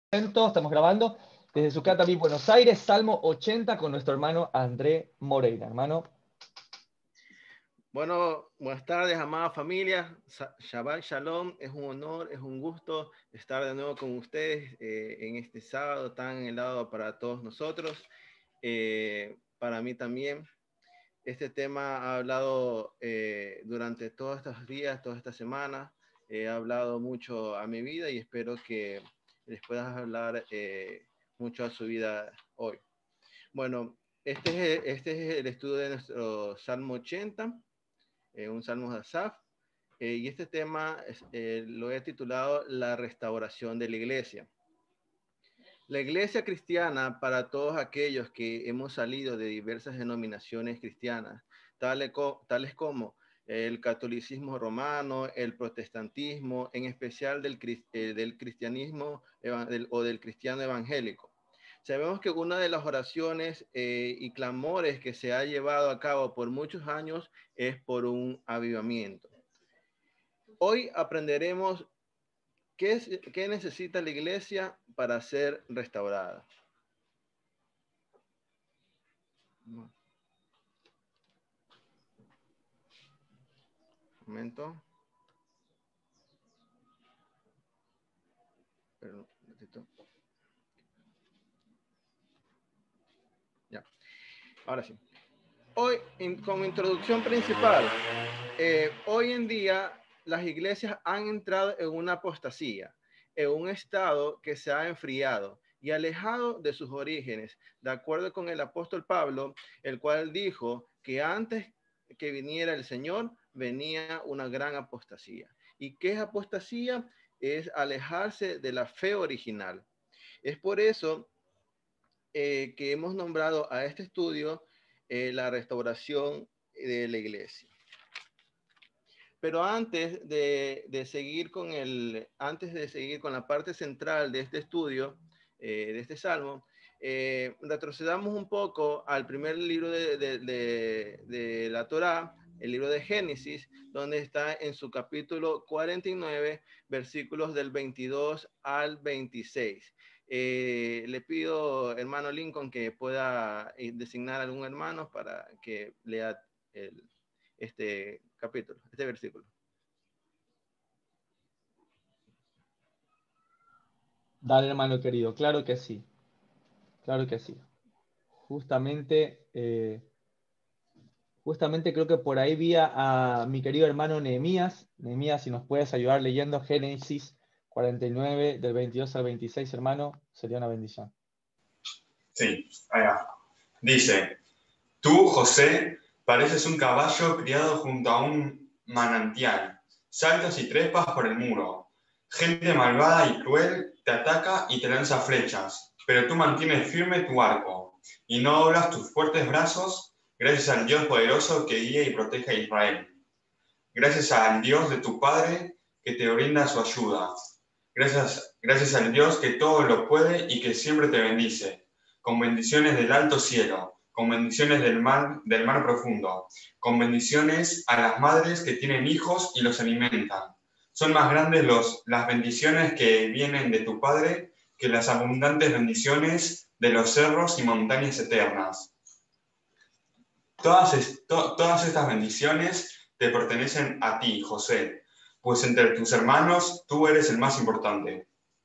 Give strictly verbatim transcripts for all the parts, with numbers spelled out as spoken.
Estamos grabando desde Sucataví, Buenos Aires, Salmo ochenta con nuestro hermano André Moreira. Hermano. Bueno, buenas tardes, amada familia. Shabbat Shalom, es un honor, es un gusto estar de nuevo con ustedes eh, en este sábado tan helado para todos nosotros. Eh, para mí también. Este tema ha hablado eh, durante todos estos días, toda esta semana. Eh, ha hablado mucho a mi vida y espero que les puedas hablar eh, mucho a su vida hoy. Bueno, este es, este es el estudio de nuestro Salmo ochenta, eh, un Salmo de Asaf, eh, y este tema es, eh, lo he titulado La restauración de la iglesia. La iglesia cristiana, para todos aquellos que hemos salido de diversas denominaciones cristianas, tales, co tales como el catolicismo romano, el protestantismo, en especial del, eh, del cristianismo del, o del cristiano evangélico. Sabemos que una de las oraciones eh, y clamores que se ha llevado a cabo por muchos años es por un avivamiento. Hoy aprenderemos qué, es, qué necesita la iglesia para ser restaurada. Un momento. Pero, ya. Ahora sí. Hoy, in, como introducción principal, eh, hoy en día las iglesias han entrado en una apostasía, en un estado que se ha enfriado y alejado de sus orígenes, de acuerdo con el apóstol Pablo, el cual dijo que antes que viniera el Señor, venía una gran apostasía. ¿Y qué es apostasía? Es alejarse de la fe original. Es por eso eh, que hemos nombrado a este estudio eh, la restauración de la iglesia. Pero antes de, de seguir con el, antes de seguir con la parte central de este estudio, eh, de este salmo, eh, retrocedamos un poco al primer libro de, de, de, de la Torá, el libro de Génesis, donde está en su capítulo cuarenta y nueve, versículos del veintidós al veintiséis. Eh, le pido, hermano Lincoln, que pueda designar a algún hermano para que lea el, este capítulo, este versículo. Dale, hermano querido, claro que sí. Claro que sí. Justamente, eh, justamente creo que por ahí vi a, a mi querido hermano Nehemías. Nehemías, si nos puedes ayudar leyendo Génesis cuarenta y nueve, del veintidós al veintiséis, hermano, sería una bendición. Sí, allá. Dice: Tú, José, pareces un caballo criado junto a un manantial. Saltas y trepas por el muro. Gente malvada y cruel te ataca y te lanza flechas, pero tú mantienes firme tu arco y no doblas tus fuertes brazos, gracias al Dios poderoso que guía y protege a Israel. Gracias al Dios de tu Padre que te brinda su ayuda. Gracias, gracias al Dios que todo lo puede y que siempre te bendice, con bendiciones del alto cielo, con bendiciones del mar, del mar profundo, con bendiciones a las madres que tienen hijos y los alimentan. Son más grandes los, las bendiciones que vienen de tu Padre que las abundantes bendiciones de los cerros y montañas eternas. Todas, to, todas estas bendiciones te pertenecen a ti, José, pues entre tus hermanos tú eres el más importante.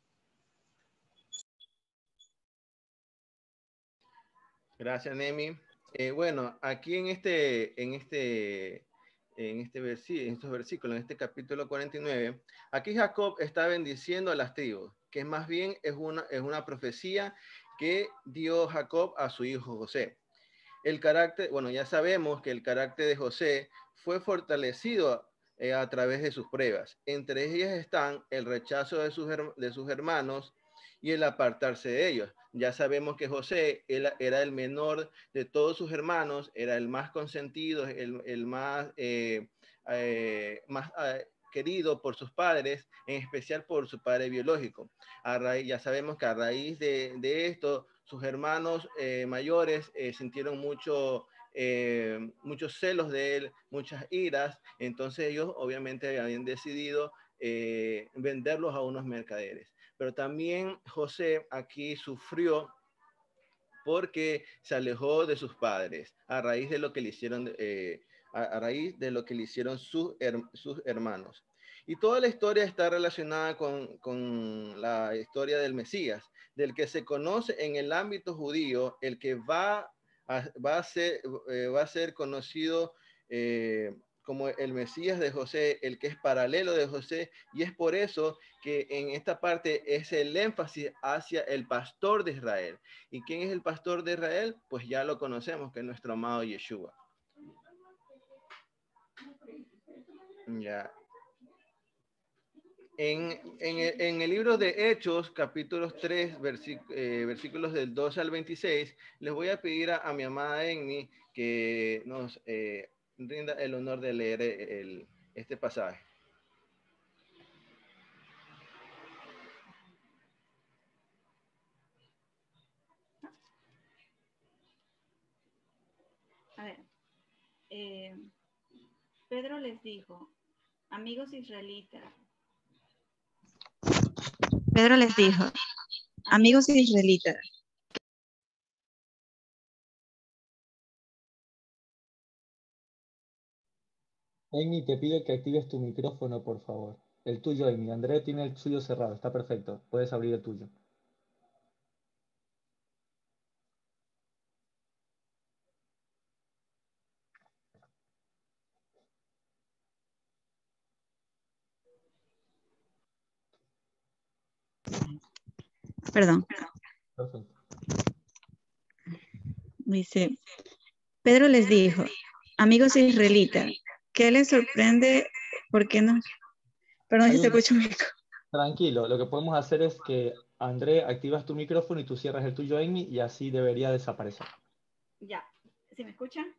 Gracias, Nemi. Eh, bueno, aquí en este, en este, en este versículo, en estos versículos, en este capítulo cuarenta y nueve, aquí Jacob está bendiciendo a las tribus, que más bien es una, es una profecía que dio Jacob a su hijo José. El carácter, bueno, ya sabemos que el carácter de José fue fortalecido eh, a través de sus pruebas. Entre ellas están el rechazo de sus, de sus hermanos y el apartarse de ellos. Ya sabemos que José él, era el menor de todos sus hermanos, era el más consentido, el, el más, eh, eh, más eh, querido por sus padres, en especial por su padre biológico. A raíz, ya sabemos que a raíz de, de esto, sus hermanos eh, mayores eh, sintieron mucho, eh, muchos celos de él, muchas iras, entonces ellos obviamente habían decidido eh, venderlos a unos mercaderes. pero también José aquí sufrió porque se alejó de sus padres a raíz de lo que le hicieron, eh, a, a raíz de lo que le hicieron sus, her, sus hermanos. Y toda la historia está relacionada con, con la historia del Mesías, del que se conoce en el ámbito judío, el que va a, va a, ser, eh, va a ser conocido eh, como el Mesías de José, el que es paralelo de José, y es por eso que en esta parte es el énfasis hacia el pastor de Israel. ¿Y quién es el pastor de Israel? Pues ya lo conocemos, que es nuestro amado Yeshua. Ya. En, en, el, en el libro de Hechos, capítulos tres, versíc, eh, versículos del doce al veintiséis, les voy a pedir a, a mi amada Enni que nos eh, rinda el honor de leer el, este pasaje. A ver, eh, Pedro les dijo, amigos israelitas. Pedro les dijo, amigos israelitas. Amy, te pido que actives tu micrófono, por favor. El tuyo, Amy. André tiene el suyo cerrado, está perfecto. Puedes abrir el tuyo. Perdón. Perfecto. Dice, Pedro les dijo, amigos israelitas, ¿qué les sorprende? ¿Por qué no? Perdón si se escucha un eco. Tranquilo, lo que podemos hacer es que, André, activas tu micrófono y tú cierras el tuyo, Amy, y así debería desaparecer. Ya, ¿se me escuchan?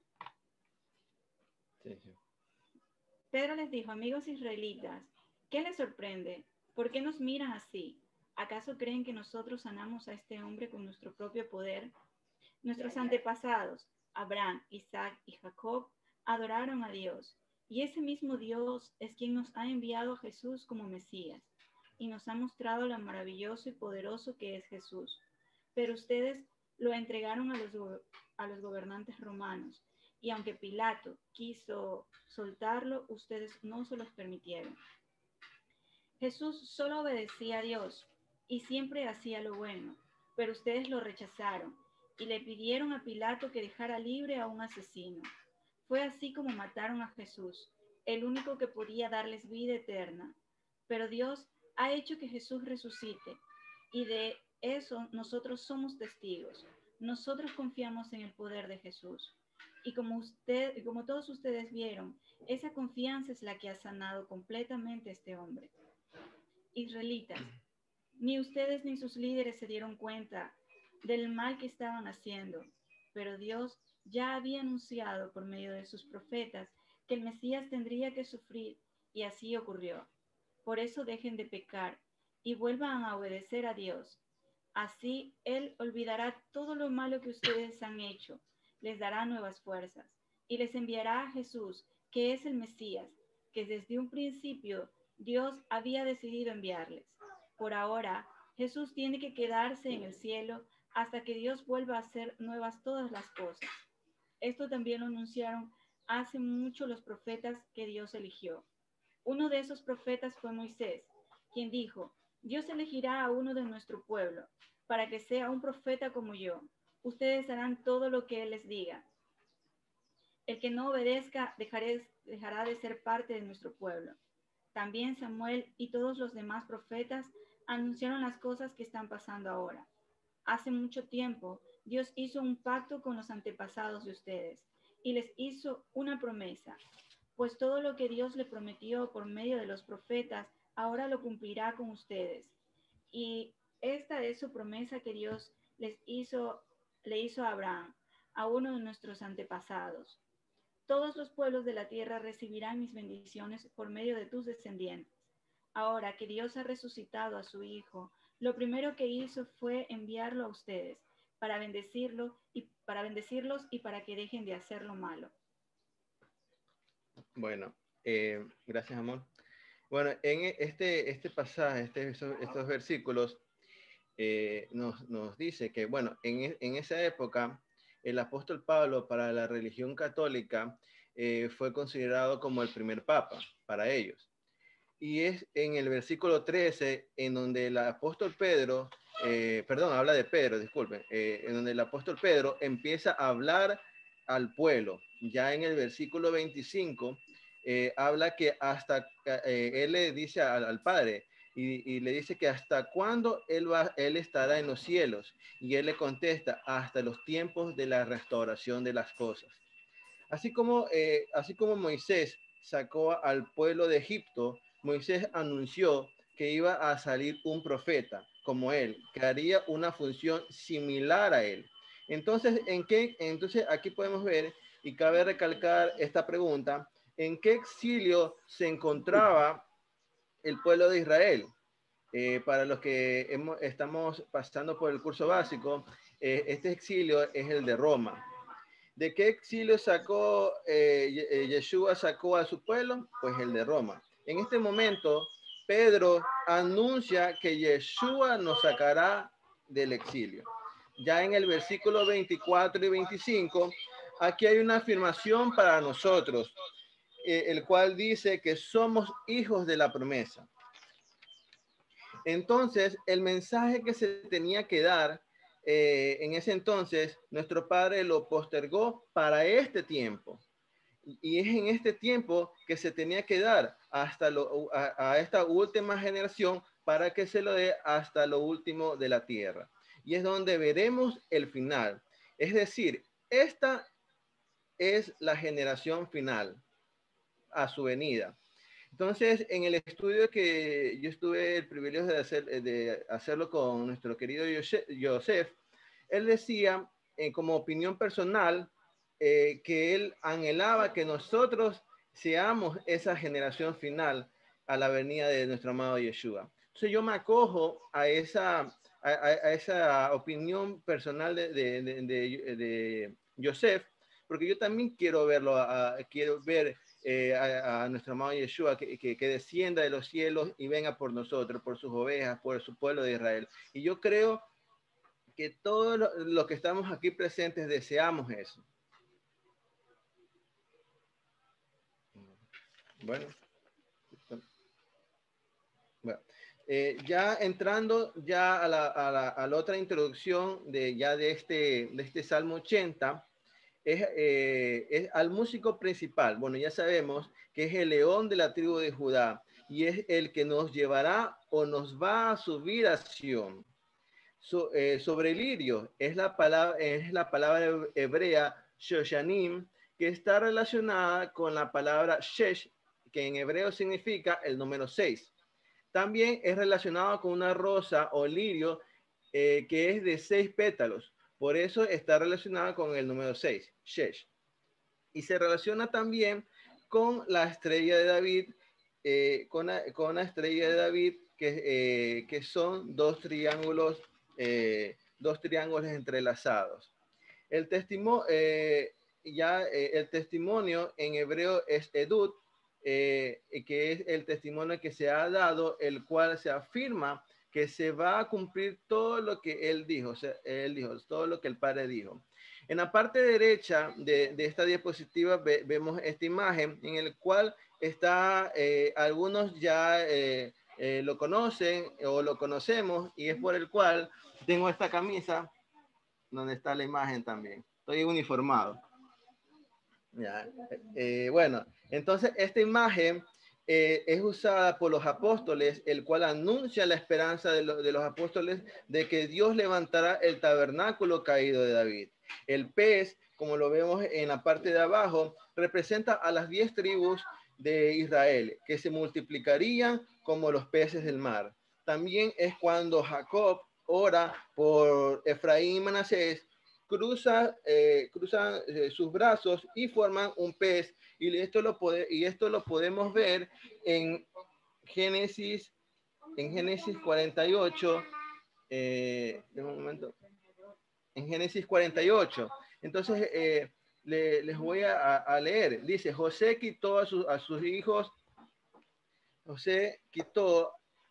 Sí, sí. Pedro les dijo, amigos israelitas, ¿qué les sorprende? ¿Por qué nos miran así? ¿Acaso creen que nosotros sanamos a este hombre con nuestro propio poder? Nuestros antepasados, Abraham, Isaac y Jacob, adoraron a Dios, y ese mismo Dios es quien nos ha enviado a Jesús como Mesías, y nos ha mostrado lo maravilloso y poderoso que es Jesús. Pero ustedes lo entregaron a los, a los gobernantes romanos, y aunque Pilato quiso soltarlo, ustedes no se los permitieron. Jesús solo obedecía a Dios y siempre hacía lo bueno, pero ustedes lo rechazaron y le pidieron a Pilato que dejara libre a un asesino. Fue así como mataron a Jesús, el único que podía darles vida eterna. Pero Dios ha hecho que Jesús resucite, y de eso nosotros somos testigos. Nosotros confiamos en el poder de Jesús. Y como usted, como todos ustedes vieron, esa confianza es la que ha sanado completamente a este hombre. Israelitas, ni ustedes ni sus líderes se dieron cuenta del mal que estaban haciendo, pero Dios ya había anunciado por medio de sus profetas que el Mesías tendría que sufrir, y así ocurrió. Por eso dejen de pecar y vuelvan a obedecer a Dios. Así Él olvidará todo lo malo que ustedes han hecho, les dará nuevas fuerzas y les enviará a Jesús, que es el Mesías, que desde un principio Dios había decidido enviarles. Por ahora, Jesús tiene que quedarse en el cielo hasta que Dios vuelva a hacer nuevas todas las cosas. Esto también lo anunciaron hace mucho los profetas que Dios eligió. Uno de esos profetas fue Moisés, quien dijo, Dios elegirá a uno de nuestro pueblo para que sea un profeta como yo. Ustedes harán todo lo que Él les diga. El que no obedezca dejaré, dejará de ser parte de nuestro pueblo. También Samuel y todos los demás profetas anunciaron las cosas que están pasando ahora. Hace mucho tiempo, Dios hizo un pacto con los antepasados de ustedes y les hizo una promesa, pues todo lo que Dios le prometió por medio de los profetas, ahora lo cumplirá con ustedes. Y esta es su promesa que Dios les hizo, le hizo a Abraham, a uno de nuestros antepasados. Todos los pueblos de la tierra recibirán mis bendiciones por medio de tus descendientes. Ahora que Dios ha resucitado a su Hijo, lo primero que hizo fue enviarlo a ustedes para bendecirlo y para bendecirlos y para que dejen de hacer lo malo. Bueno, eh, gracias, amor. Bueno, en este, este pasaje, este, estos, estos versículos, eh, nos, nos dice que, bueno, en, en esa época, el apóstol Pablo para la religión católica eh, fue considerado como el primer papa para ellos. Y es en el versículo trece en donde el apóstol Pedro, eh, perdón, habla de Pedro, disculpen, eh, en donde el apóstol Pedro empieza a hablar al pueblo. Ya en el versículo veinticinco eh, habla que hasta, eh, él le dice al, al Padre, y, y le dice que hasta cuándo él, va, él estará en los cielos. Y él le contesta, hasta los tiempos de la restauración de las cosas. Así como, eh, así como Moisés sacó al pueblo de Egipto, Moisés anunció que iba a salir un profeta como él, que haría una función similar a él. Entonces, ¿en qué? Entonces aquí podemos ver, y cabe recalcar esta pregunta, ¿en qué exilio se encontraba el pueblo de Israel? Eh, para los que hemos, estamos pasando por el curso básico, eh, este exilio es el de Roma. ¿De qué exilio sacó eh, Yeshua sacó a su pueblo? Pues el de Roma. En este momento, Pedro anuncia que Yeshua nos sacará del exilio. Ya en el versículo veinticuatro y veinticinco, aquí hay una afirmación para nosotros, eh, el cual dice que somos hijos de la promesa. Entonces, el mensaje que se tenía que dar eh, en ese entonces, nuestro Padre lo postergó para este tiempo. Y es en este tiempo que se tenía que dar hasta lo, a, a esta última generación para que se lo dé hasta lo último de la tierra. Y es donde veremos el final. Es decir, esta es la generación final a su venida. Entonces, en el estudio que yo estuve el privilegio de, hacer, de hacerlo con nuestro querido Joseph, él decía, eh, como opinión personal, eh, que él anhelaba que nosotros seamos esa generación final a la venida de nuestro amado Yeshua. Entonces yo me acojo a esa, a, a esa opinión personal de, de, de, de, de Joseph, porque yo también quiero verlo, a, quiero ver Eh, a, a nuestro amado Yeshua que, que, que descienda de los cielos y venga por nosotros, por sus ovejas, por su pueblo de Israel. Y yo creo que todos los lo que estamos aquí presentes deseamos eso. Bueno, bueno. Eh, ya entrando ya a la, a, la, a la otra introducción de ya de este, de este Salmo ochenta, Es, eh, es al músico principal. Bueno, ya sabemos que es el león de la tribu de Judá y es el que nos llevará o nos va a subir a Sion. So, eh, sobre el lirio es la palabra, es la palabra hebrea Shoshanim, que está relacionada con la palabra Shesh, que en hebreo significa el número seis. También es relacionado con una rosa o lirio eh, que es de seis pétalos. Por eso está relacionada con el número seis, Shesh. Y se relaciona también con la estrella de David, eh, con, la, con la estrella de David, que, eh, que son dos triángulos, eh, dos triángulos entrelazados. El, testimo, eh, ya, eh, el testimonio en hebreo es Edut, eh, que es el testimonio que se ha dado, el cual se afirma que se va a cumplir todo lo que él dijo, o sea, él dijo, todo lo que el Padre dijo. En la parte derecha de, de esta diapositiva ve, vemos esta imagen en el cual está, eh, algunos ya eh, eh, lo conocen o lo conocemos y es por el cual tengo esta camisa donde está la imagen también. Estoy uniformado. Ya. Eh, bueno, entonces esta imagen eh, es usada por los apóstoles, el cual anuncia la esperanza de, lo, de los apóstoles de que Dios levantará el tabernáculo caído de David. El pez, como lo vemos en la parte de abajo, representa a las diez tribus de Israel, que se multiplicarían como los peces del mar. También es cuando Jacob ora por Efraín y Manasés, cruza, eh, cruzan eh, sus brazos y forman un pez. Y esto lo, pode, y esto lo podemos ver en Génesis, en Génesis cuarenta y ocho. Eh, de un momento. En Génesis cuarenta y ocho. Entonces, eh, le, les voy a, a leer. Dice, José quitó a, su, a sus hijos José quitó,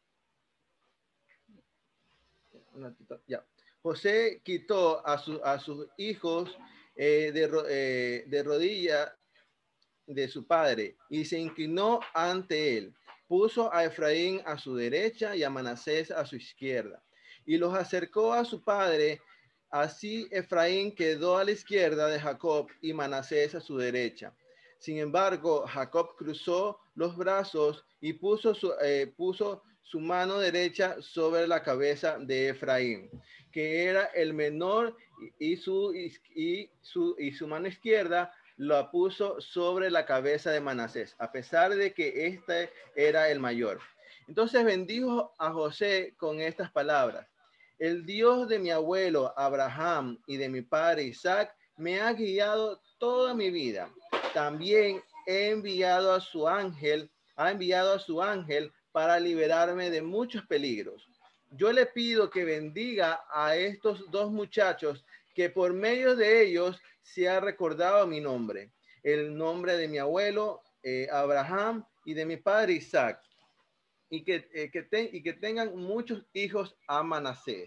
ya, José quitó a, su, a sus hijos eh, de, eh, de rodilla de su padre y se inclinó ante él. Puso a Efraín a su derecha y a Manasés a su izquierda. Y los acercó a su padre. Así Efraín quedó a la izquierda de Jacob y Manasés a su derecha. Sin embargo, Jacob cruzó los brazos y puso su, eh, puso su mano derecha sobre la cabeza de Efraín, que era el menor, y su, y, y su, y su mano izquierda lo puso sobre la cabeza de Manasés, a pesar de que este era el mayor. Entonces bendijo a José con estas palabras: el Dios de mi abuelo Abraham y de mi padre Isaac me ha guiado toda mi vida. También he enviado a su ángel, ha enviado a su ángel para liberarme de muchos peligros. Yo le pido que bendiga a estos dos muchachos, que por medio de ellos se ha recordado mi nombre, el nombre de mi abuelo eh, Abraham y de mi padre Isaac, y que, eh, que, te, y que tengan muchos hijos a Manasés.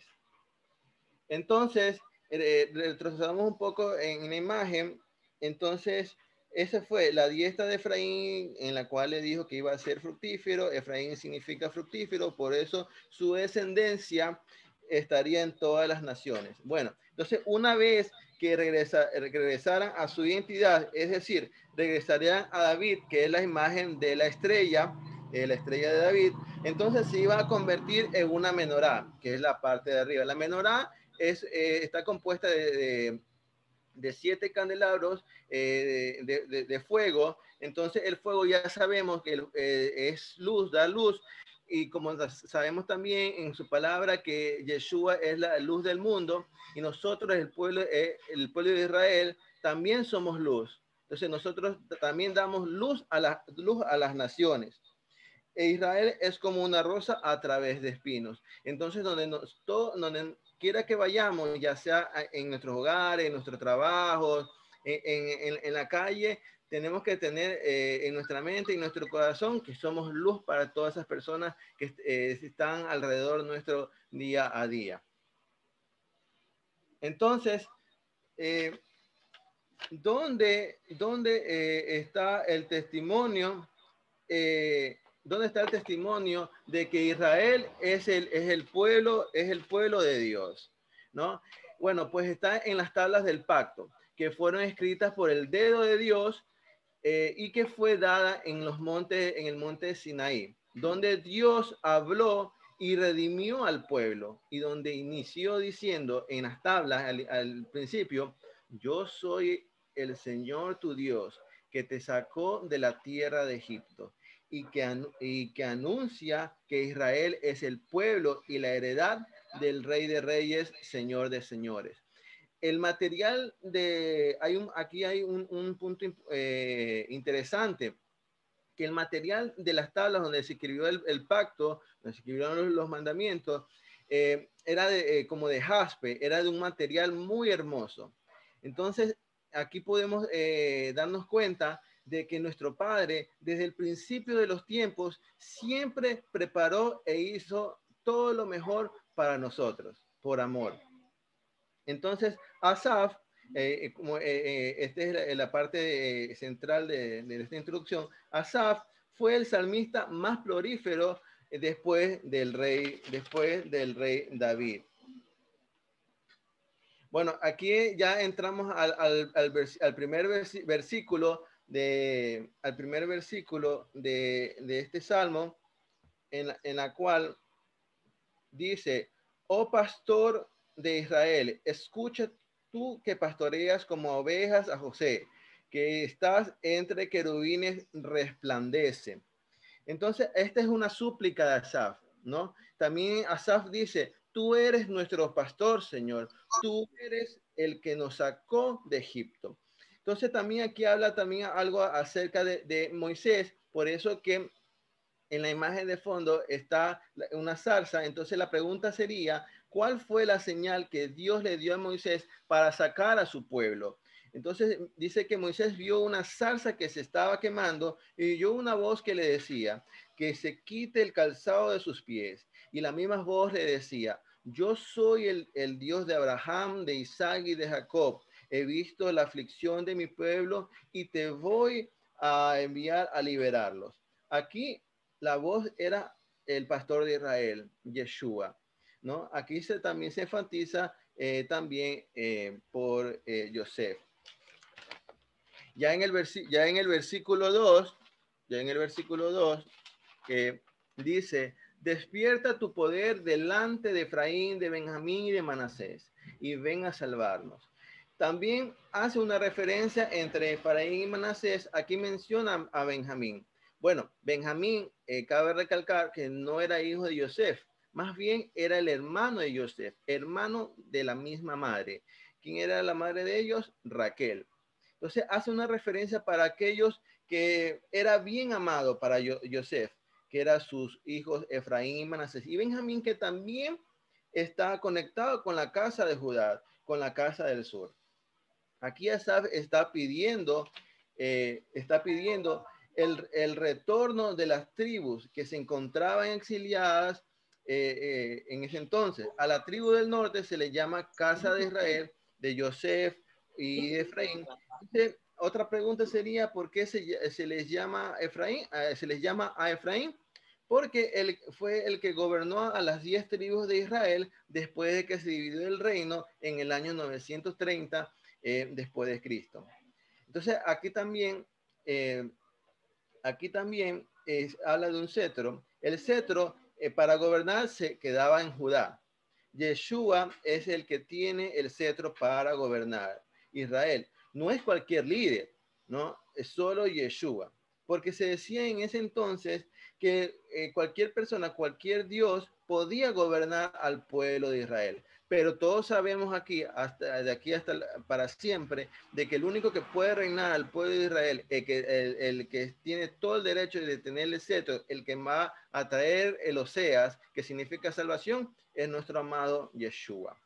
Entonces, eh, retrocedamos un poco en la imagen. Entonces, esa fue la diestra de Efraín, en la cual le dijo que iba a ser fructífero. Efraín significa fructífero, por eso su descendencia estaría en todas las naciones. Bueno, entonces una vez que regresa, regresaran a su identidad, es decir, regresarían a David, que es la imagen de la estrella, eh, la estrella de David, entonces se iba a convertir en una menorá, que es la parte de arriba. La menorá es, eh, está compuesta de, de, de siete candelabros eh, de, de, de fuego. Entonces el fuego ya sabemos que eh, es luz, da luz. Y como sabemos también en su palabra que Yeshua es la luz del mundo, y nosotros, el pueblo, el pueblo de Israel, también somos luz. Entonces nosotros también damos luz a, la, luz a las naciones. E Israel es como una rosa a través de espinos. Entonces, donde, nos, todo, donde quiera que vayamos, ya sea en nuestros hogares, en nuestro trabajo, en, en, en la calle, tenemos que tener eh, en nuestra mente y en nuestro corazón que somos luz para todas esas personas que eh, están alrededor nuestro día a día. Entonces, eh, ¿dónde, dónde eh, está el testimonio? Eh, ¿Dónde está el testimonio de que Israel es el, es el pueblo, es el pueblo de Dios? ¿No? Bueno, pues está en las tablas del pacto, que fueron escritas por el dedo de Dios eh, y que fue dada en los montes, en el monte de Sinaí, donde Dios habló y redimió al pueblo, y donde inició diciendo en las tablas al, al principio: yo soy el Señor tu Dios, que te sacó de la tierra de Egipto. Y que, y que anuncia que Israel es el pueblo y la heredad del Rey de Reyes, Señor de Señores. El material de, hay un, aquí hay un, un punto eh, interesante, que el material de las tablas donde se escribió el, el pacto, donde se escribieron los, los mandamientos, eh, era de, eh, como de jaspe, era de un material muy hermoso. Entonces, aquí podemos eh, darnos cuenta de que nuestro Padre, desde el principio de los tiempos, siempre preparó e hizo todo lo mejor para nosotros, por amor. Entonces, Asaf, eh, como, eh, esta es la, la parte eh, central de, de esta introducción, Asaf fue el salmista más prolífero eh, después del rey, después del rey David. Bueno, aquí ya entramos al, al, al, vers, al primer vers, versículo de, al primer versículo de, de este salmo, en la, en la cual dice: oh pastor de Israel, escucha tú que pastoreas como ovejas a José, que estás entre querubines, resplandece. Entonces, esta es una súplica de Asaf, ¿no? También Asaf dice: tú eres nuestro pastor, Señor, tú eres el que nos sacó de Egipto. Entonces, también aquí habla también algo acerca de, de Moisés, por eso que en la imagen de fondo está una zarza. Entonces la pregunta sería: ¿cuál fue la señal que Dios le dio a Moisés para sacar a su pueblo? Entonces dice que Moisés vio una zarza que se estaba quemando y oyó una voz que le decía: que se quite el calzado de sus pies. Y la misma voz le decía, yo soy el, el Dios de Abraham, de Isaac y de Jacob. He visto la aflicción de mi pueblo y te voy a enviar a liberarlos. Aquí la voz era el pastor de Israel, Yeshua, ¿no? Aquí se, también se enfatiza eh, también eh, por eh, Yosef. Ya en, el ya en el versículo dos, ya en el versículo dos, que dice, despierta tu poder delante de Efraín, de Benjamín y de Manasés, y ven a salvarnos. También hace una referencia entre Efraín y Manasés. Aquí menciona a Benjamín. Bueno, Benjamín, eh, cabe recalcar que no era hijo de Yosef, más bien era el hermano de Yosef, hermano de la misma madre. ¿Quién era la madre de ellos? Raquel. Entonces hace una referencia para aquellos que era bien amado para Yosef, que eran sus hijos Efraín y Manasés, y Benjamín, que también está conectado con la casa de Judá, con la casa del sur. Aquí Asaf está pidiendo, eh, está pidiendo el, el retorno de las tribus que se encontraban exiliadas eh, eh, en ese entonces. A la tribu del norte se le llama casa de Israel, de Yosef y de Efraín. Entonces, otra pregunta sería, ¿por qué se, se les llama Efraín? Eh, se les llama a Efraín? Porque él fue el que gobernó a las diez tribus de Israel después de que se dividió el reino en el año novecientos treinta eh, después de Cristo. Entonces, aquí también, eh, aquí también es, habla de un cetro. El cetro eh, para gobernar se quedaba en Judá. Yeshua es el que tiene el cetro para gobernar Israel. No es cualquier líder, ¿no? Es solo Yeshua. Porque se decía en ese entonces que eh, cualquier persona, cualquier Dios podía gobernar al pueblo de Israel. Pero todos sabemos aquí, hasta de aquí hasta para siempre, de que el único que puede reinar al pueblo de Israel, el que, el, el que tiene todo el derecho de tener el cetro, el que va a traer el Oseas, que significa salvación, es nuestro amado Yeshua.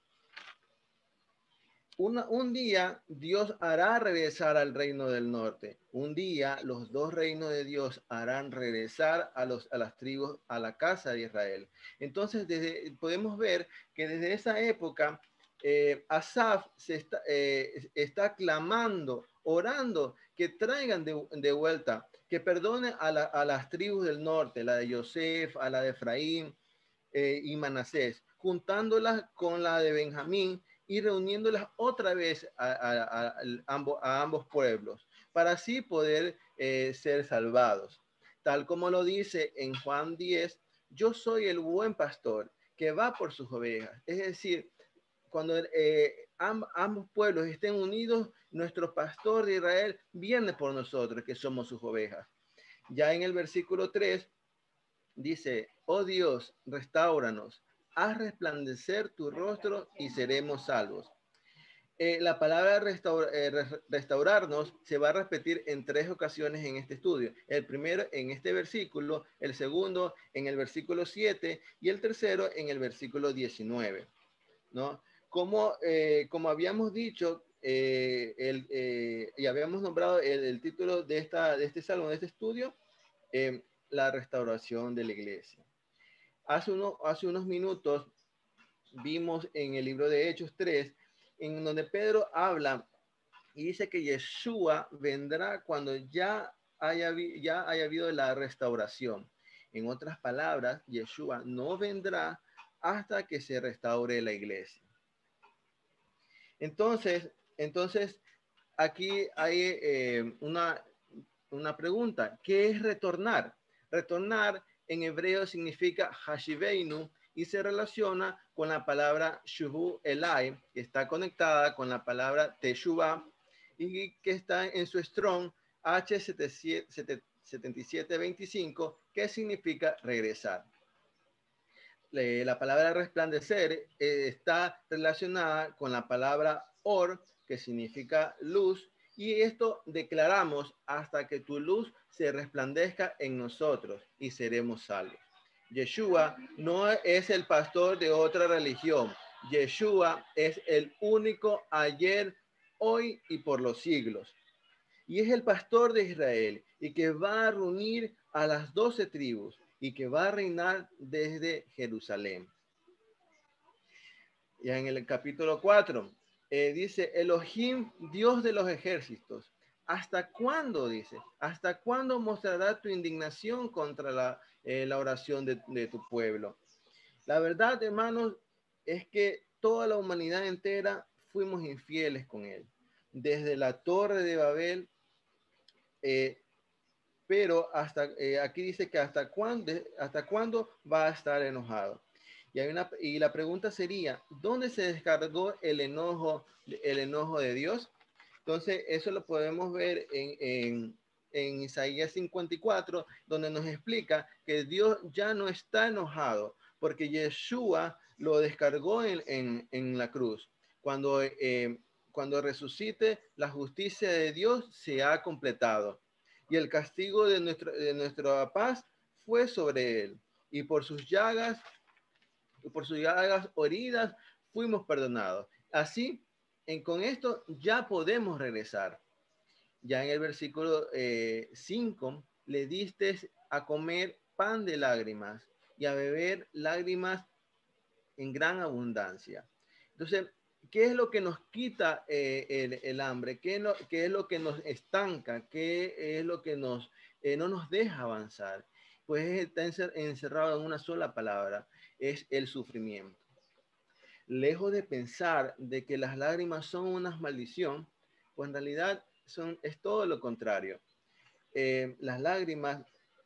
Una, un día Dios hará regresar al reino del norte. Un día los dos reinos de Dios harán regresar a, los, a las tribus, a la casa de Israel. Entonces desde, podemos ver que desde esa época eh, Asaf se está, eh, está clamando, orando que traigan de, de vuelta, que perdone a, la, a las tribus del norte, la de Yosef, a la de Efraín eh, y Manasés, juntándolas con la de Benjamín y reuniéndolas otra vez a, a, a, a, ambos, a ambos pueblos, para así poder eh, ser salvados. Tal como lo dice en Juan diez, yo soy el buen pastor que va por sus ovejas. Es decir, cuando eh, amb, ambos pueblos estén unidos, nuestro pastor de Israel viene por nosotros, que somos sus ovejas. Ya en el versículo tres dice, oh Dios, restáuranos, haz resplandecer tu rostro y seremos salvos. Eh, la palabra restaur, eh, restaurarnos se va a repetir en tres ocasiones en este estudio. El primero en este versículo, el segundo en el versículo siete y el tercero en el versículo diecinueve, ¿no? Como, eh, como habíamos dicho, eh, el, eh, y habíamos nombrado el, el título de, esta, de este salmo, de este estudio, eh, la restauración de la iglesia. Hace, uno, hace unos minutos vimos en el libro de Hechos tres, en donde Pedro habla y dice que Yeshua vendrá cuando ya haya, ya haya habido la restauración. En otras palabras, Yeshua no vendrá hasta que se restaure la iglesia. Entonces, entonces aquí hay eh, una, una pregunta. ¿Qué es retornar? Retornar en hebreo significa Hashiveinu y se relaciona con la palabra Shuvu Elai, que está conectada con la palabra Teshuvah y que está en su Strong H setenta y siete veinticinco, que significa regresar. La palabra resplandecer eh, está relacionada con la palabra or, que significa luz, y esto declaramos hasta que tu luz se resplandezca en nosotros y seremos salvos. Yeshua no es el pastor de otra religión. Yeshua es el único ayer, hoy y por los siglos. y es el pastor de Israel, y que va a reunir a las doce tribus, y que va a reinar desde Jerusalén. Ya en el capítulo cuatro, eh, dice, Elohim, Dios de los ejércitos, ¿hasta cuándo, dice? ¿Hasta cuándo mostrará tu indignación contra la, eh, la oración de, de tu pueblo? La verdad, hermanos, es que toda la humanidad entera fuimos infieles con él. Desde la torre de Babel, eh, pero hasta eh, aquí dice que hasta cuándo, hasta cuándo va a estar enojado. Y, hay una, y la pregunta sería, ¿dónde se descargó el enojo, el enojo de Dios? Entonces, eso lo podemos ver en, en, en Isaías cincuenta y cuatro, donde nos explica que Dios ya no está enojado, porque Yeshua lo descargó en, en, en la cruz. Cuando, eh, cuando resucite, la justicia de Dios se ha completado. Y el castigo de, nuestro, de nuestra paz fue sobre él. Y por sus llagas, por sus llagas heridas, fuimos perdonados. Así, en, con esto ya podemos regresar. Ya en el versículo cinco, eh, le diste a comer pan de lágrimas y a beber lágrimas en gran abundancia. Entonces, ¿qué es lo que nos quita eh, el, el hambre? ¿Qué es, lo, ¿Qué es lo que nos estanca? ¿Qué es lo que nos, eh, no nos deja avanzar? Pues está encerrado en una sola palabra, es el sufrimiento. Lejos de pensar de que las lágrimas son una maldición, pues en realidad son, es todo lo contrario. Eh, las lágrimas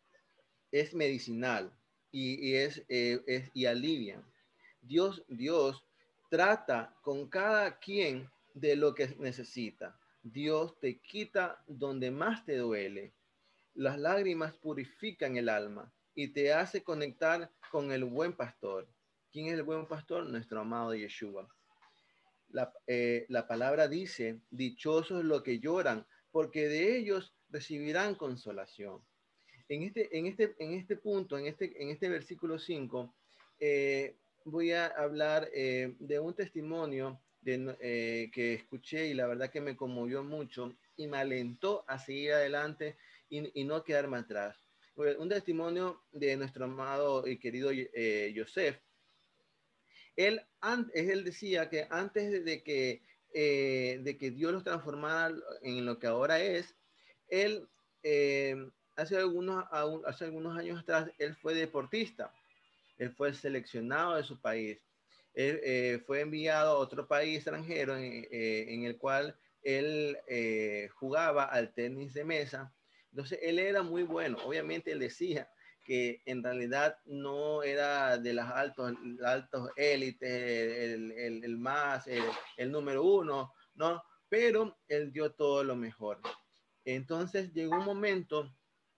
es medicinal y, y, es, eh, es, y alivian. Dios, Dios trata con cada quien de lo que necesita. Dios te quita donde más te duele. Las lágrimas purifican el alma y te hace conectar con el buen pastor. ¿Quién es el buen pastor? Nuestro amado Yeshua. La, eh, la palabra dice, dichosos los que lloran, porque de ellos recibirán consolación. En este, en este, en este punto, en este, en este versículo cinco, eh, voy a hablar eh, de un testimonio de, eh, que escuché y la verdad que me conmovió mucho y me alentó a seguir adelante y, y no quedarme atrás. Un testimonio de nuestro amado y querido eh, Yosef. Él, él decía que antes de que, eh, de que Dios los transformara en lo que ahora es, él, eh, hace, algunos, hace algunos años atrás, él fue deportista. Él fue seleccionado de su país. Él eh, fue enviado a otro país extranjero en, eh, en el cual él eh, jugaba al tenis de mesa. Entonces, él era muy bueno. Obviamente, él decía que en realidad no era de las altos, altos élites, el, el, el más, el, el número uno, ¿no? Pero él dio todo lo mejor. Entonces, llegó un momento,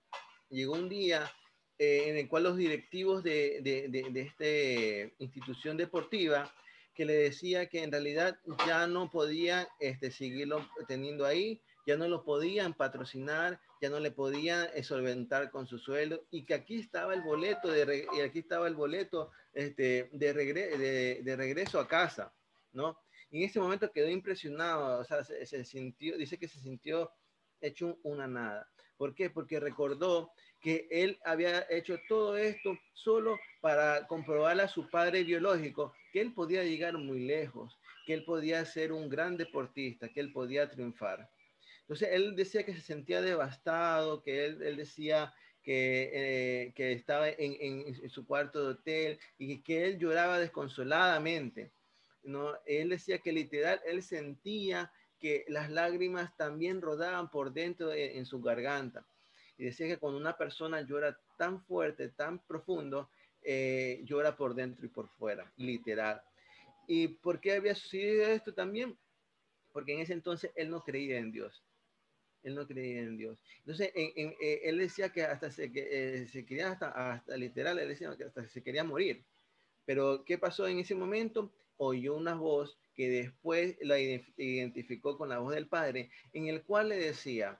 llegó un día eh, en el cual los directivos de, de, de, de esta institución deportiva que le decía que en realidad ya no podían este, seguirlo teniendo ahí, ya no lo podían patrocinar, ya no le podían solventar con su sueldo y que aquí estaba el boleto de, y aquí estaba el boleto este, de, regre, de, de regreso a casa, ¿no? Y en ese momento quedó impresionado, o sea, se, se sintió, dice que se sintió hecho una nada. ¿Por qué? Porque recordó que él había hecho todo esto solo para comprobarle a su padre biológico que él podía llegar muy lejos, que él podía ser un gran deportista, que él podía triunfar. Entonces él decía que se sentía devastado, que él, él decía que, eh, que estaba en, en, en su cuarto de hotel y que él lloraba desconsoladamente, ¿no? Él decía que literal, él sentía que las lágrimas también rodaban por dentro de, en su garganta. Y decía que cuando una persona llora tan fuerte, tan profundo, eh, llora por dentro y por fuera, literal. ¿Y por qué había sucedido esto también? Porque en ese entonces él no creía en Dios. Él no creía en Dios. Entonces, en, en, eh, él decía que hasta se, que, eh, se quería, hasta, hasta literal, él decía que hasta se quería morir. Pero, ¿qué pasó en ese momento? Oyó una voz que después la identificó con la voz del Padre, en el cual le decía,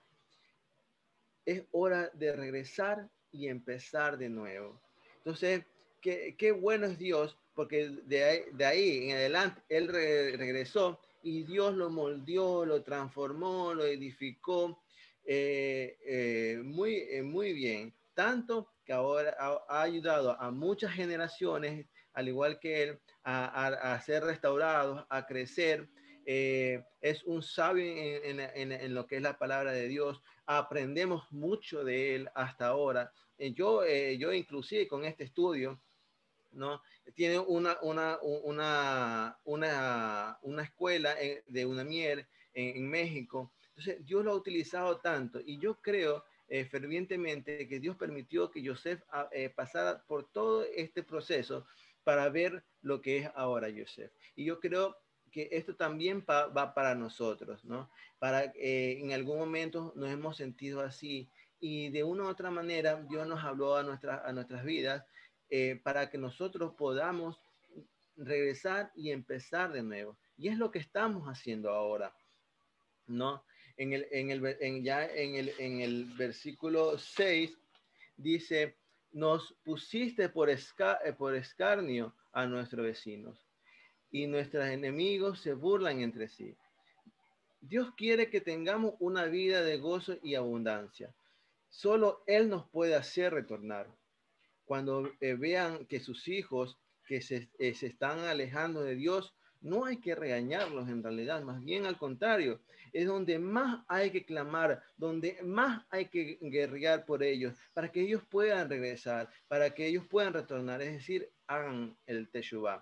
es hora de regresar y empezar de nuevo. Entonces, qué, qué bueno es Dios, porque de ahí, de ahí en adelante él re, regresó y Dios lo moldeó, lo transformó, lo edificó eh, eh, muy, eh, muy bien, tanto que ahora ha, ha ayudado a muchas generaciones, al igual que él, a, a, a ser restaurados, a crecer. Eh, es un sabio en, en, en, en lo que es la palabra de Dios. Aprendemos mucho de él hasta ahora. Eh, yo, eh, yo inclusive con este estudio, ¿no? Tiene una, una, una, una, una escuela de UNAMIER en, en México. Entonces, Dios lo ha utilizado tanto y yo creo eh, fervientemente que Dios permitió que Joseph eh, pasara por todo este proceso para ver lo que es ahora Joseph. Y yo creo que esto también pa, va para nosotros, ¿no? Para eh, en algún momento nos hemos sentido así y de una u otra manera Dios nos habló a, nuestra, a nuestras vidas eh, para que nosotros podamos regresar y empezar de nuevo. Y es lo que estamos haciendo ahora, ¿no? En el, en el, en, ya en el, en el versículo seis dice, nos pusiste por, esca, por escarnio a nuestros vecinos y nuestros enemigos se burlan entre sí. Dios quiere que tengamos una vida de gozo y abundancia. Solo Él nos puede hacer retornar. Cuando eh, vean que sus hijos que se, eh, se están alejando de Dios, no hay que regañarlos en realidad, más bien al contrario, es donde más hay que clamar, donde más hay que guerrear por ellos, para que ellos puedan regresar, para que ellos puedan retornar, es decir, hagan el teshuvá.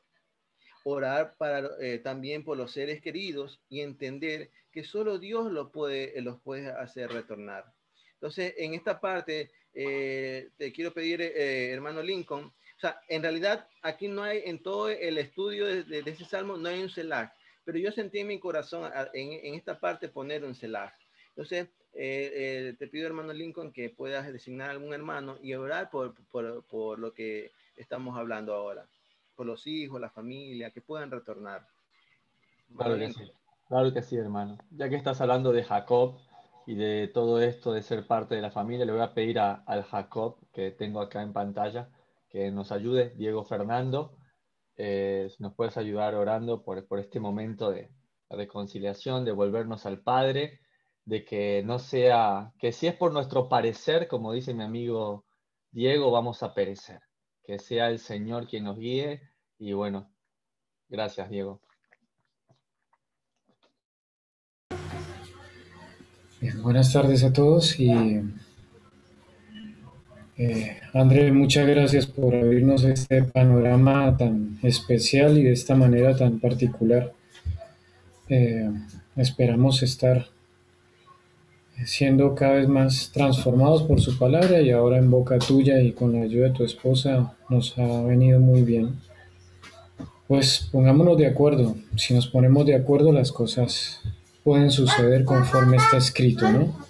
Orar para, eh, también por los seres queridos y entender que solo Dios los puede, los puede hacer retornar. Entonces, en esta parte, eh, te quiero pedir, eh, hermano Lincoln, o sea, en realidad aquí no hay, en todo el estudio de, de, de ese salmo, no hay un selah, pero yo sentí en mi corazón en, en esta parte poner un selah. Entonces, eh, eh, te pido, hermano Lincoln, que puedas designar a algún hermano y orar por, por, por lo que estamos hablando ahora, por los hijos, la familia, que puedan retornar. Claro que sí, claro que sí, hermano. Ya que estás hablando de Jacob y de todo esto de ser parte de la familia, le voy a pedir a, al Jacob que tengo acá en pantalla que nos ayude, Diego Fernando, eh, si nos puedes ayudar orando por, por este momento de reconciliación, de volvernos al Padre, de que no sea, que si es por nuestro parecer, como dice mi amigo Diego, vamos a perecer. Que sea el Señor quien nos guíe y bueno, gracias, Diego. Bien, buenas tardes a todos y eh, André, muchas gracias por abrirnos este panorama tan especial y de esta manera tan particular. Eh, esperamos estar siendo cada vez más transformados por su palabra y ahora en boca tuya y con la ayuda de tu esposa nos ha venido muy bien. Pues pongámonos de acuerdo. Si nos ponemos de acuerdo, las cosas pueden suceder conforme está escrito, ¿no?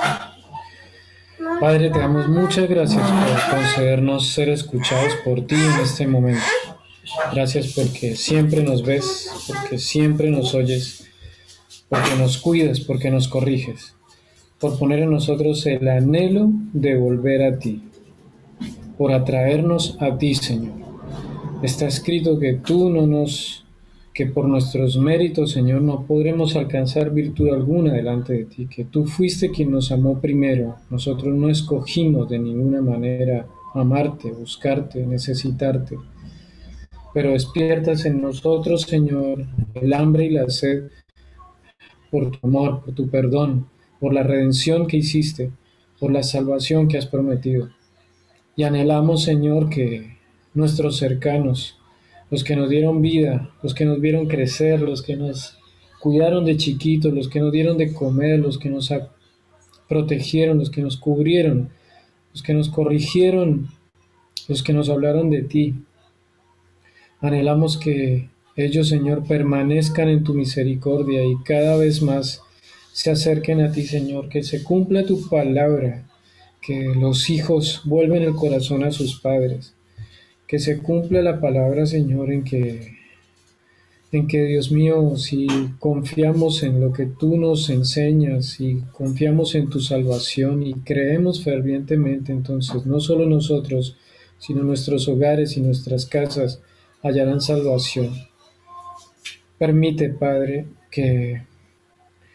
Padre, te damos muchas gracias por concedernos ser escuchados por ti en este momento. Gracias porque siempre nos ves, porque siempre nos oyes, porque nos cuidas, porque nos corriges, por poner en nosotros el anhelo de volver a ti, por atraernos a ti, Señor. Está escrito que tú no nos, que por nuestros méritos, Señor, no podremos alcanzar virtud alguna delante de ti, que tú fuiste quien nos amó primero. Nosotros no escogimos de ninguna manera amarte, buscarte, necesitarte. Pero despiertas en nosotros, Señor, el hambre y la sed por tu amor, por tu perdón, por la redención que hiciste, por la salvación que has prometido. Y anhelamos, Señor, que nuestros cercanos, los que nos dieron vida, los que nos vieron crecer, los que nos cuidaron de chiquitos, los que nos dieron de comer, los que nos protegieron, los que nos cubrieron, los que nos corrigieron, los que nos hablaron de ti. Anhelamos que ellos, Señor, permanezcan en tu misericordia y cada vez más se acerquen a ti, Señor, que se cumpla tu palabra, que los hijos vuelven el corazón a sus padres, que se cumpla la palabra, Señor, en que, en que, Dios mío, si confiamos en lo que tú nos enseñas y confiamos en tu salvación y creemos fervientemente, entonces no solo nosotros, sino nuestros hogares y nuestras casas hallarán salvación. Permite, Padre, que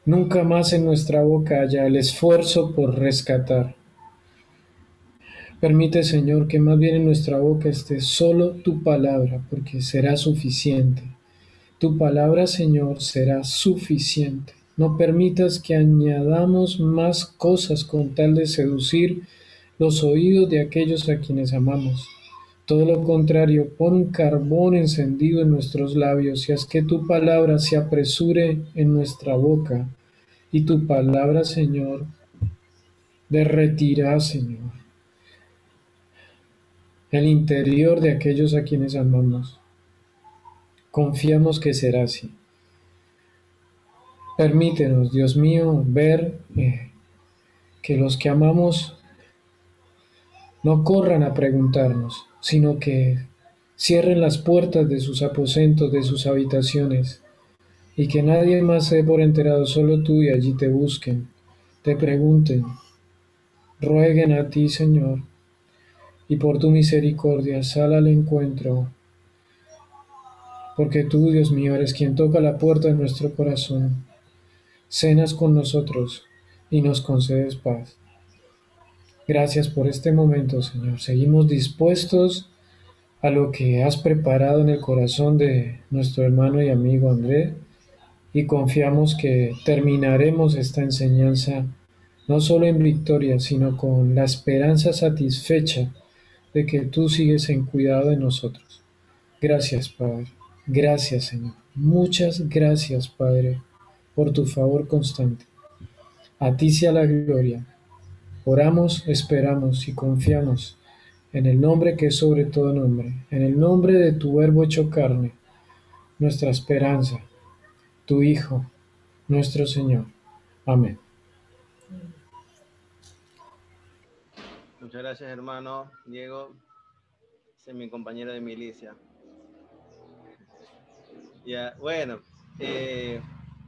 Nunca más en nuestra boca haya el esfuerzo por rescatar. Permite, Señor, que más bien en nuestra boca esté solo tu palabra, porque será suficiente. Tu palabra, Señor, será suficiente. No permitas que añadamos más cosas con tal de seducir los oídos de aquellos a quienes amamos. Todo lo contrario, pon un carbón encendido en nuestros labios y haz que tu palabra se apresure en nuestra boca. Y tu palabra, Señor, derretirá, Señor, el interior de aquellos a quienes amamos. Confiamos que será así. Permítenos, Dios mío, ver eh, que los que amamos no corran a preguntarnos, sino que cierren las puertas de sus aposentos, de sus habitaciones, y que nadie más se dé por enterado, solo tú, y allí te busquen, te pregunten, rueguen a ti, Señor, y por tu misericordia sal al encuentro, porque tú, Dios mío, eres quien toca la puerta de nuestro corazón, cenas con nosotros y nos concedes paz. Gracias por este momento, Señor. Seguimos dispuestos a lo que has preparado en el corazón de nuestro hermano y amigo André, y confiamos que terminaremos esta enseñanza no solo en victoria, sino con la esperanza satisfecha de que tú sigues en cuidado de nosotros. Gracias, Padre. Gracias, Señor. Muchas gracias, Padre, por tu favor constante. A ti sea la gloria. Oramos, esperamos y confiamos en el nombre que es sobre todo nombre, en el nombre de tu Verbo hecho carne, nuestra esperanza, tu Hijo, nuestro Señor. Amén. Muchas gracias, hermano Diego. Ese es mi compañero de milicia. Ya, bueno. Eh,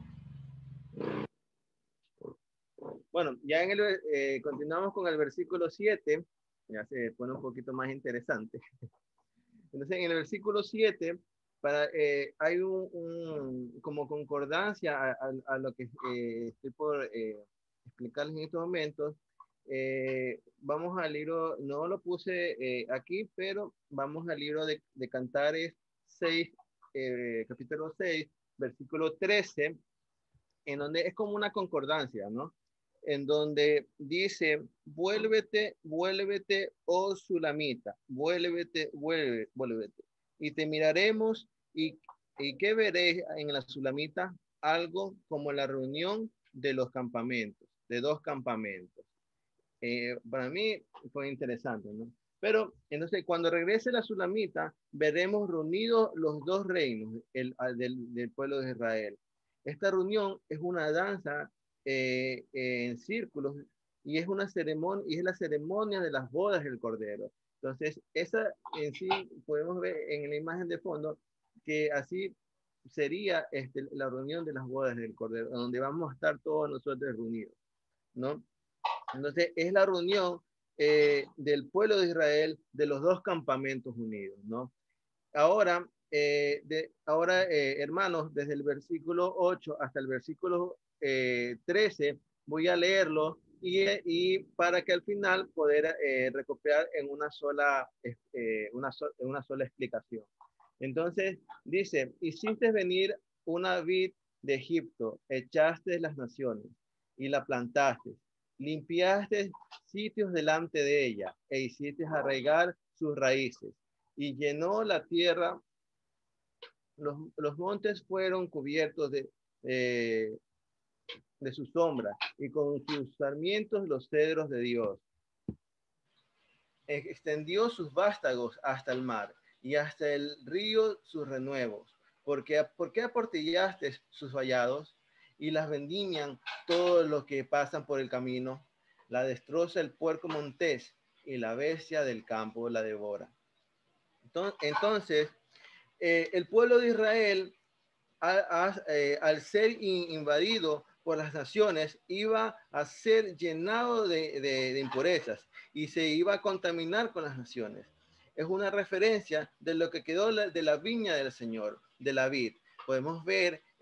bueno, ya en el, eh, continuamos con el versículo siete. Ya se pone un poquito más interesante. Entonces, en el versículo siete, para, eh, hay un, un, como concordancia a, a, a lo que eh, estoy por eh, explicarles en estos momentos. Eh, vamos al libro, no lo puse eh, aquí, pero vamos al libro de, de Cantares seis, eh, capítulo seis, versículo trece, en donde es como una concordancia, ¿no? En donde dice, vuélvete, vuélvete, oh Sulamita, vuélvete, vuélvete, vuélvete. Y te miraremos y, y ¿qué veréis en la Sulamita? Algo como la reunión de los campamentos, de dos campamentos. Eh, para mí fue interesante, ¿no? Pero entonces cuando regrese la Sulamita, veremos reunidos los dos reinos el, del, del pueblo de Israel. Esta reunión es una danza eh, eh, en círculos y es una ceremonia, y es la ceremonia de las bodas del Cordero. Entonces, esa en sí podemos ver en la imagen de fondo que así sería este, la reunión de las bodas del Cordero, donde vamos a estar todos nosotros reunidos, ¿no? Entonces, es la reunión eh, del pueblo de Israel de los dos campamentos unidos, ¿no? Ahora, eh, de, ahora eh, hermanos, desde el versículo ocho hasta el versículo eh, trece, voy a leerlo y, y para que al final poder eh, recopilar en una sola, eh, una, so, en una sola explicación. Entonces, dice, hiciste venir una vid de Egipto, echaste las naciones y la plantaste, limpiaste sitios delante de ella e hiciste arraigar sus raíces. Y llenó la tierra, los, los montes fueron cubiertos de, eh, de su sombra, y con sus sarmientos los cedros de Dios. Extendió sus vástagos hasta el mar, y hasta el río sus renuevos. Porque, ¿por qué aportillaste sus vallados? Y las vendimian todos los que pasan por el camino. La destroza el puerco montés, y la bestia del campo la devora. Entonces, eh, el pueblo de Israel, a, a, eh, al ser invadido por las naciones, iba a ser llenado de, de, de impurezas y se iba a contaminar con las naciones. Es una referencia de lo que quedó la, de la viña del Señor, de la vid. Podemos ver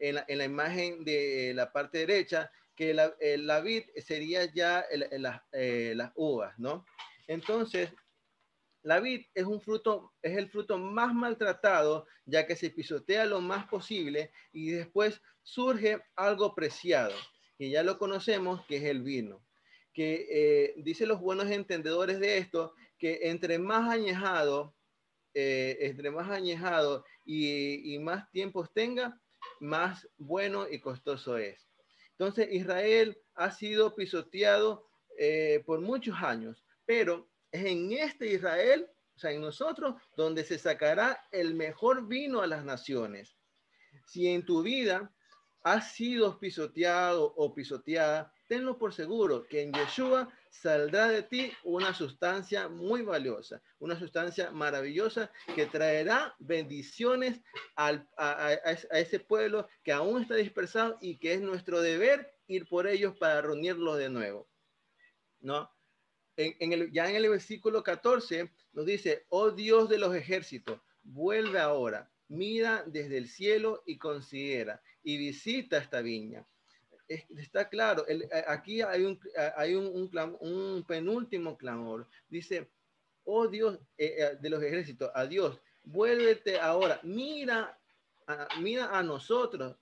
en la, en la imagen de la parte derecha, que la, la vid sería ya el, el, las, eh, las uvas, ¿no? Entonces, la vid es un fruto, es el fruto más maltratado, ya que se pisotea lo más posible y después surge algo preciado, que ya lo conocemos, que es el vino. Que eh, dicen los buenos entendedores de esto, que entre más añejado, eh, entre más añejado y, y más tiempos tenga, más bueno y costoso es. Entonces Israel ha sido pisoteado eh, por muchos años, pero es en este Israel, o sea, en nosotros, donde se sacará el mejor vino a las naciones. Si en tu vida has sido pisoteado o pisoteada, tenlo por seguro que en Yeshua saldrá de ti una sustancia muy valiosa, una sustancia maravillosa que traerá bendiciones al, a, a, a ese pueblo que aún está dispersado y que es nuestro deber ir por ellos para reunirlos de nuevo, ¿no? En, en el, ya en el versículo catorce nos dice, oh Dios de los ejércitos, vuelve ahora, mira desde el cielo y considera y visita esta viña. Es, está claro, el, aquí hay, un, hay un, un, clam, un penúltimo clamor. Dice, oh Dios eh, de los ejércitos, a Dios, vuélvete ahora, mira a, mira a nosotros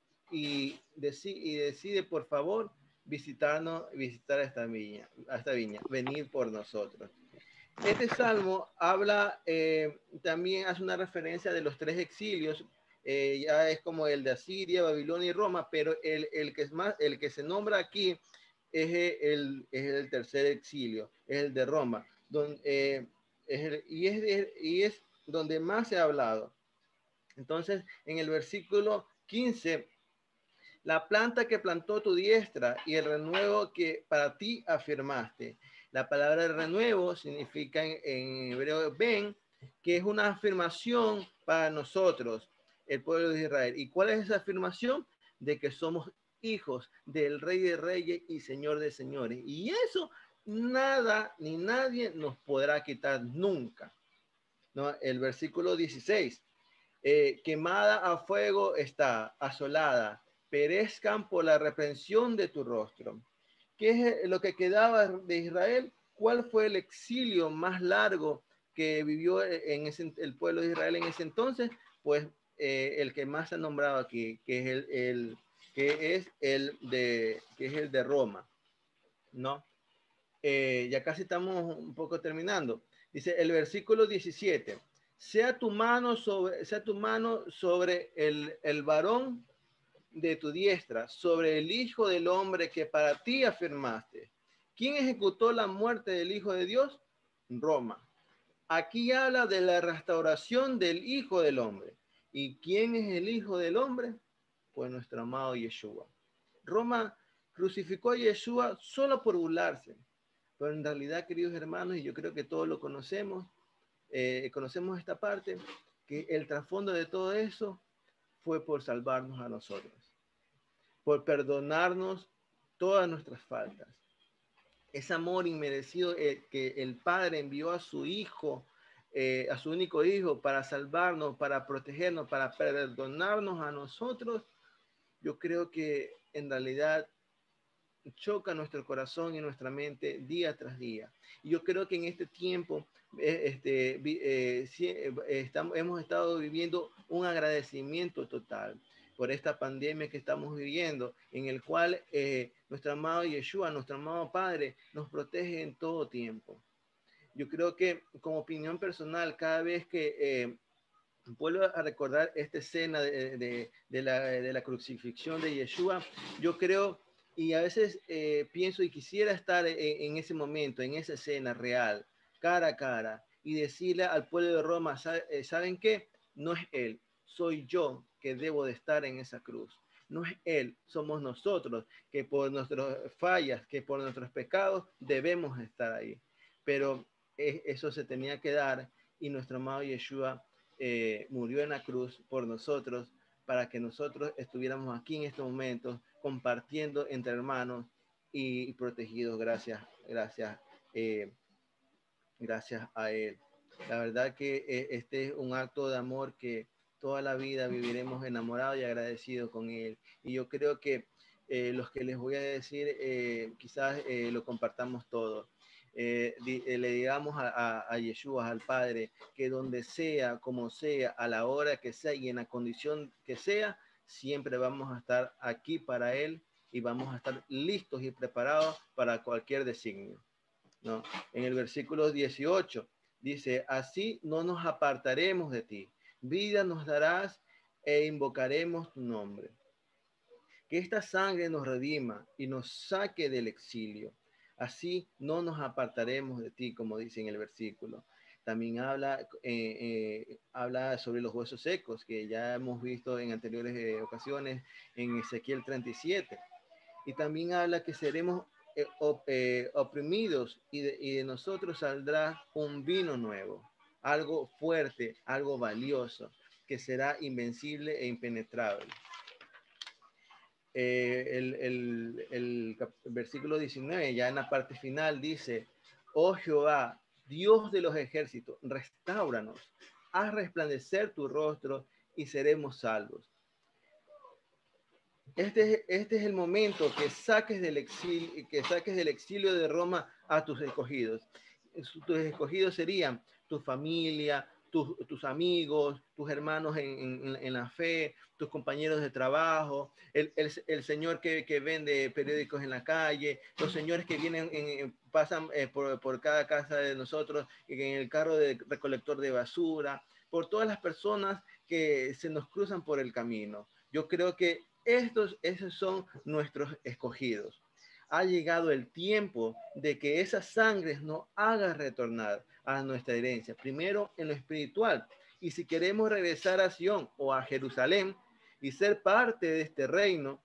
y, deci, y decide por favor visitarnos, visitar esta viña, a esta viña, venir por nosotros. Este salmo habla, eh, también hace una referencia de los tres exilios, eh, ya es como el de Asiria, Babilonia y Roma, pero el, el, que, es más, el que se nombra aquí es el, es el tercer exilio, es el de Roma, donde, eh, es el, y, es de, y es donde más se ha hablado. Entonces, en el versículo quince, la planta que plantó tu diestra y el renuevo que para ti afirmaste. La palabra renuevo significa en, en hebreo ben, que es una afirmación para nosotros, el pueblo de Israel. ¿Y cuál es esa afirmación? De que somos hijos del Rey de Reyes y Señor de Señores. Y eso nada ni nadie nos podrá quitar nunca, ¿no? El versículo dieciséis. Eh, quemada a fuego está, asolada, perezcan por la reprensión de tu rostro. ¿Qué es lo que quedaba de Israel? ¿Cuál fue el exilio más largo que vivió en ese, el pueblo de Israel en ese entonces? Pues eh, el que más se ha nombrado aquí, que es el, el, que es el, de, que es el de Roma, ¿no? Eh, ya casi estamos un poco terminando. Dice el versículo diecisiete. Sea tu mano sobre, sea tu mano sobre el, el varón de tu diestra, sobre el hijo del hombre que para ti afirmaste. ¿Quién ejecutó la muerte del Hijo de Dios? Roma. Aquí habla de la restauración del Hijo del Hombre. ¿Y quién es el Hijo del Hombre? Pues nuestro amado Yeshua. Roma crucificó a Yeshua solo por burlarse. Pero en realidad, queridos hermanos, y yo creo que todos lo conocemos, eh, conocemos esta parte, que el trasfondo de todo eso fue por salvarnos a nosotros, por perdonarnos todas nuestras faltas. Ese amor inmerecido eh, que el Padre envió a su Hijo, eh, a su único Hijo, para salvarnos, para protegernos, para perdonarnos a nosotros, yo creo que en realidad choca nuestro corazón y nuestra mente día tras día. Y yo creo que en este tiempo eh, este, eh, eh, estamos, hemos estado viviendo un agradecimiento total por esta pandemia que estamos viviendo, en el cual eh, nuestro amado Yeshua, nuestro amado Padre, nos protege en todo tiempo. Yo creo que como opinión personal, cada vez que eh, vuelvo a recordar esta escena de, de, de, la, de la crucifixión de Yeshua, yo creo, y a veces eh, pienso y quisiera estar en, en ese momento, en esa escena real, cara a cara, y decirle al pueblo de Roma, ¿saben qué? No es él, soy yo que debo de estar en esa cruz. No es él, somos nosotros que por nuestras fallas, que por nuestros pecados debemos estar ahí. Pero eh, eso se tenía que dar y nuestro amado Yeshua eh, murió en la cruz por nosotros para que nosotros estuviéramos aquí en este momento compartiendo entre hermanos y, y protegidos gracias, gracias, eh, gracias a él. La verdad que eh, este es un acto de amor que toda la vida viviremos enamorados y agradecidos con Él. Y yo creo que eh, los que les voy a decir, eh, quizás eh, lo compartamos todos. Eh, di, eh, le digamos a, a, a Yeshua, al Padre, que donde sea, como sea, a la hora que sea y en la condición que sea, siempre vamos a estar aquí para Él y vamos a estar listos y preparados para cualquier designio, ¿no? En el versículo dieciocho dice, así no nos apartaremos de ti, vida nos darás e invocaremos tu nombre. Que esta sangre nos redima y nos saque del exilio. Así no nos apartaremos de ti, como dice en el versículo. También habla, eh, eh, habla sobre los huesos secos, que ya hemos visto en anteriores eh, ocasiones en Ezequiel treinta y siete. Y también habla que seremos eh, op, eh, oprimidos y de, y de nosotros saldrá un vino nuevo, algo fuerte, algo valioso, que será invencible e impenetrable. Eh, el, el, el versículo diecinueve, ya en la parte final, dice, oh Jehová, Dios de los ejércitos, restáuranos, haz resplandecer tu rostro y seremos salvos. Este, este es el momento que saques del exilio, que saques del exilio de Roma a tus escogidos. Tus escogidos serían tu familia, tus, tus amigos, tus hermanos en, en, en la fe, tus compañeros de trabajo, el, el, el señor que, que vende periódicos en la calle, los señores que vienen, en, pasan eh, por, por cada casa de nosotros, en el carro de recolector de basura, por todas las personas que se nos cruzan por el camino. Yo creo que estos, esos son nuestros escogidos. Ha llegado el tiempo de que esas sangres nos hagan retornar a nuestra herencia, primero en lo espiritual. Y si queremos regresar a Sion o a Jerusalén y ser parte de este reino,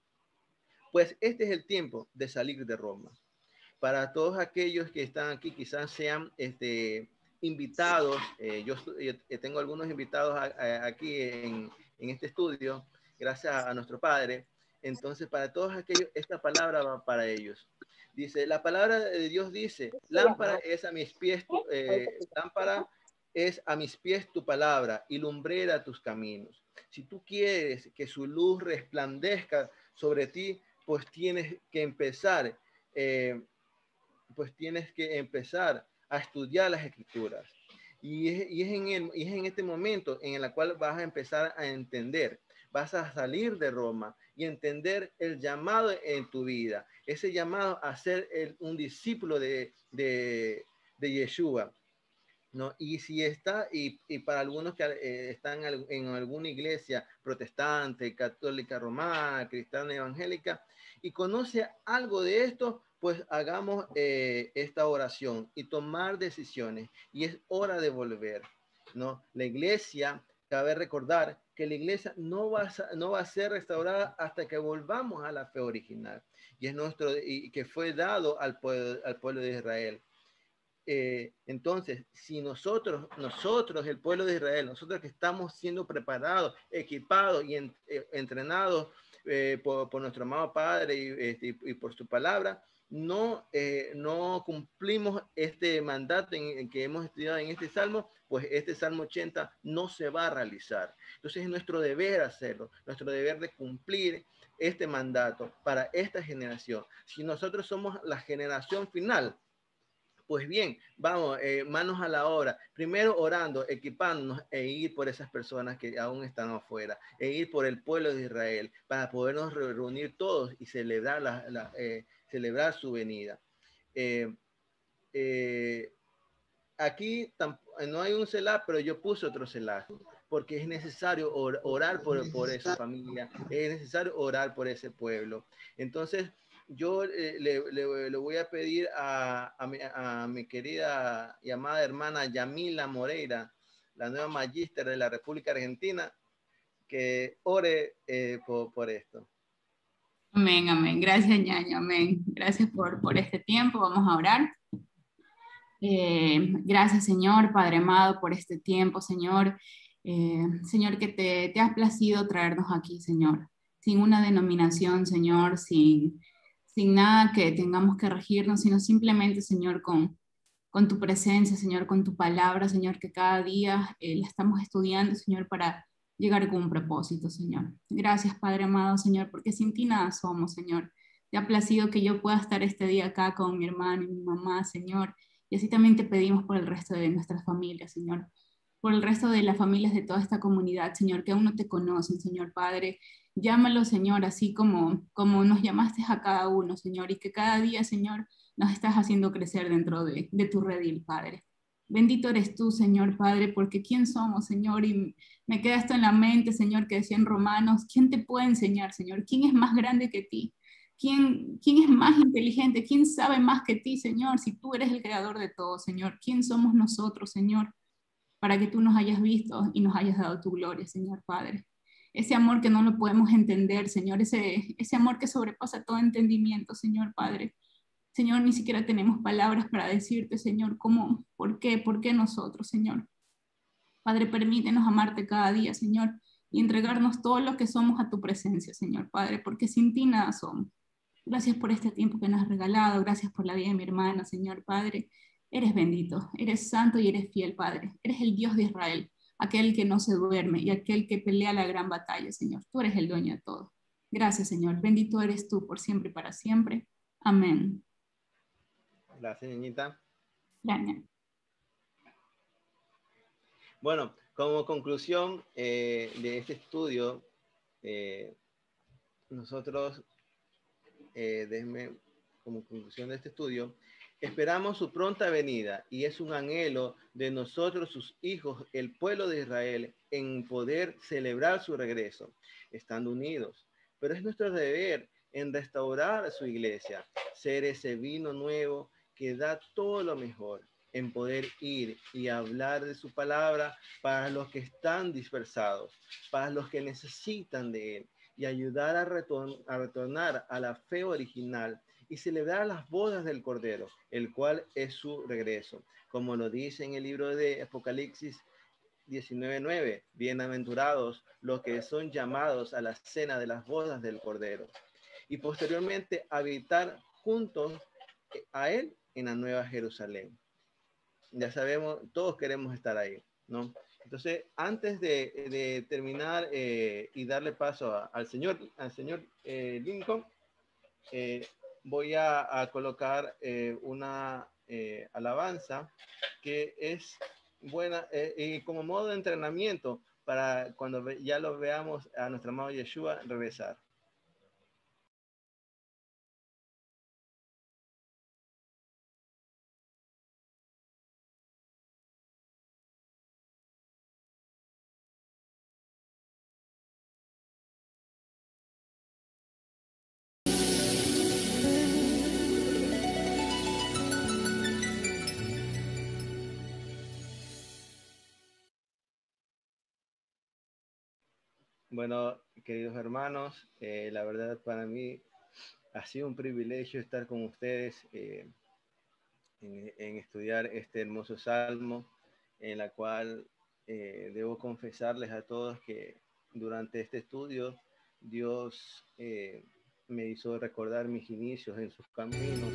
pues este es el tiempo de salir de Roma. Para todos aquellos que están aquí, quizás sean este, invitados, eh, yo, yo tengo algunos invitados a, a, aquí en, en este estudio, gracias a, a nuestro Padre. Entonces, para todos aquellos, esta palabra va para ellos. Dice, la palabra de Dios dice, lámpara es a mis pies, tu, eh, lámpara es a mis pies tu palabra y lumbrera tus caminos. Si tú quieres que su luz resplandezca sobre ti, pues tienes que empezar, eh, pues tienes que empezar a estudiar las Escrituras. Y es, y, es en el, y es en este momento en el cual vas a empezar a entender. Vas a salir de Roma y entender el llamado en tu vida. Ese llamado a ser el, un discípulo de, de, de Yeshua, ¿no? Y si está, y, y para algunos que eh, están en alguna iglesia protestante, católica romana, cristiana evangélica, y conoce algo de esto, pues hagamos eh, esta oración y tomar decisiones. Y es hora de volver, ¿no? La iglesia, cabe recordar que la iglesia no va a, no va a ser restaurada hasta que volvamos a la fe original. Y es nuestro, y que fue dado al pueblo, al pueblo de Israel. Eh, entonces, si nosotros, nosotros, el pueblo de Israel, nosotros que estamos siendo preparados, equipados y en, eh, entrenados eh, por, por nuestro amado Padre y, este, y por su palabra, no, eh, no cumplimos este mandato en, en que hemos estudiado en este salmo, pues este salmo ochenta no se va a realizar. Entonces es nuestro deber hacerlo, nuestro deber de cumplir este mandato para esta generación. Si nosotros somos la generación final, pues bien, vamos, eh, manos a la obra. Primero orando, equipándonos e ir por esas personas que aún están afuera, e ir por el pueblo de Israel para podernos reunir todos y celebrar, la, la, eh, celebrar su venida. Eh, eh, aquí no hay un Selah, pero yo puse otro Selah, porque es necesario or orar por, por esa familia, es necesario orar por ese pueblo. Entonces, yo eh, le, le, le voy a pedir a, a, mi, a mi querida y amada hermana Yamila Moreira, la nueva magíster de la República Argentina, que ore eh, por, por esto. Amén, amén. Gracias, ñaño, amén. Gracias por, por este tiempo. Vamos a orar. Eh, gracias, Señor, Padre amado, por este tiempo, Señor. Eh, Señor, que te, te has placido traernos aquí, Señor, sin una denominación, Señor, sin... sin nada que tengamos que regirnos, sino simplemente, Señor, con, con tu presencia, Señor, con tu palabra, Señor, que cada día eh, la estamos estudiando, Señor, para llegar con un propósito, Señor. Gracias, Padre amado, Señor, porque sin ti nada somos, Señor. Te ha placido que yo pueda estar este día acá con mi hermano y mi mamá, Señor, y así también te pedimos por el resto de nuestras familias, Señor, por el resto de las familias de toda esta comunidad, Señor, que aún no te conocen, Señor Padre. Llámalo, Señor, así como, como nos llamaste a cada uno, Señor, y que cada día, Señor, nos estás haciendo crecer dentro de, de tu redil, Padre. Bendito eres tú, Señor Padre, porque ¿quién somos, Señor? Y me queda esto en la mente, Señor, que decían Romanos, ¿quién te puede enseñar, Señor? ¿Quién es más grande que ti? ¿Quién, ¿Quién es más inteligente? ¿Quién sabe más que ti, Señor? Si tú eres el creador de todo, Señor, ¿quién somos nosotros, Señor, para que tú nos hayas visto y nos hayas dado tu gloria, Señor Padre? Ese amor que no lo podemos entender, Señor, ese, ese amor que sobrepasa todo entendimiento, Señor Padre. Señor, ni siquiera tenemos palabras para decirte, Señor, cómo, por qué, por qué nosotros, Señor. Padre, permítenos amarte cada día, Señor, y entregarnos todo lo que somos a tu presencia, Señor Padre, porque sin ti nada somos. Gracias por este tiempo que nos has regalado, gracias por la vida de mi hermana, Señor Padre. Eres bendito, eres santo y eres fiel, Padre. Eres el Dios de Israel, aquel que no se duerme y aquel que pelea la gran batalla, Señor. Tú eres el dueño de todo. Gracias, Señor. Bendito eres tú por siempre y para siempre. Amén. Gracias, niñita. Gracias. Bueno, como conclusión eh, de este estudio, eh, nosotros, eh, déjenme, como conclusión de este estudio, esperamos su pronta venida y es un anhelo de nosotros, sus hijos, el pueblo de Israel, en poder celebrar su regreso, estando unidos. Pero es nuestro deber en restaurar a su iglesia, ser ese vino nuevo que da todo lo mejor, en poder ir y hablar de su palabra para los que están dispersados, para los que necesitan de él, y ayudar a, retorn a retornar a la fe original y celebrar las bodas del Cordero, el cual es su regreso. Como lo dice en el libro de Apocalipsis diecinueve nueve, bienaventurados los que son llamados a la cena de las bodas del Cordero. Y posteriormente habitar juntos a él en la Nueva Jerusalén. Ya sabemos, todos queremos estar ahí, ¿no? Entonces, antes de, de terminar eh, y darle paso a, al señor, al señor eh, Lincoln, eh, voy a, a colocar eh, una eh, alabanza que es buena eh, y como modo de entrenamiento para cuando ve, ya lo veamos a nuestro amado Yeshua regresar. Bueno, queridos hermanos, eh, la verdad para mí ha sido un privilegio estar con ustedes eh, en, en estudiar este hermoso salmo, en la cual eh, debo confesarles a todos que durante este estudio Dios eh, me hizo recordar mis inicios en sus caminos.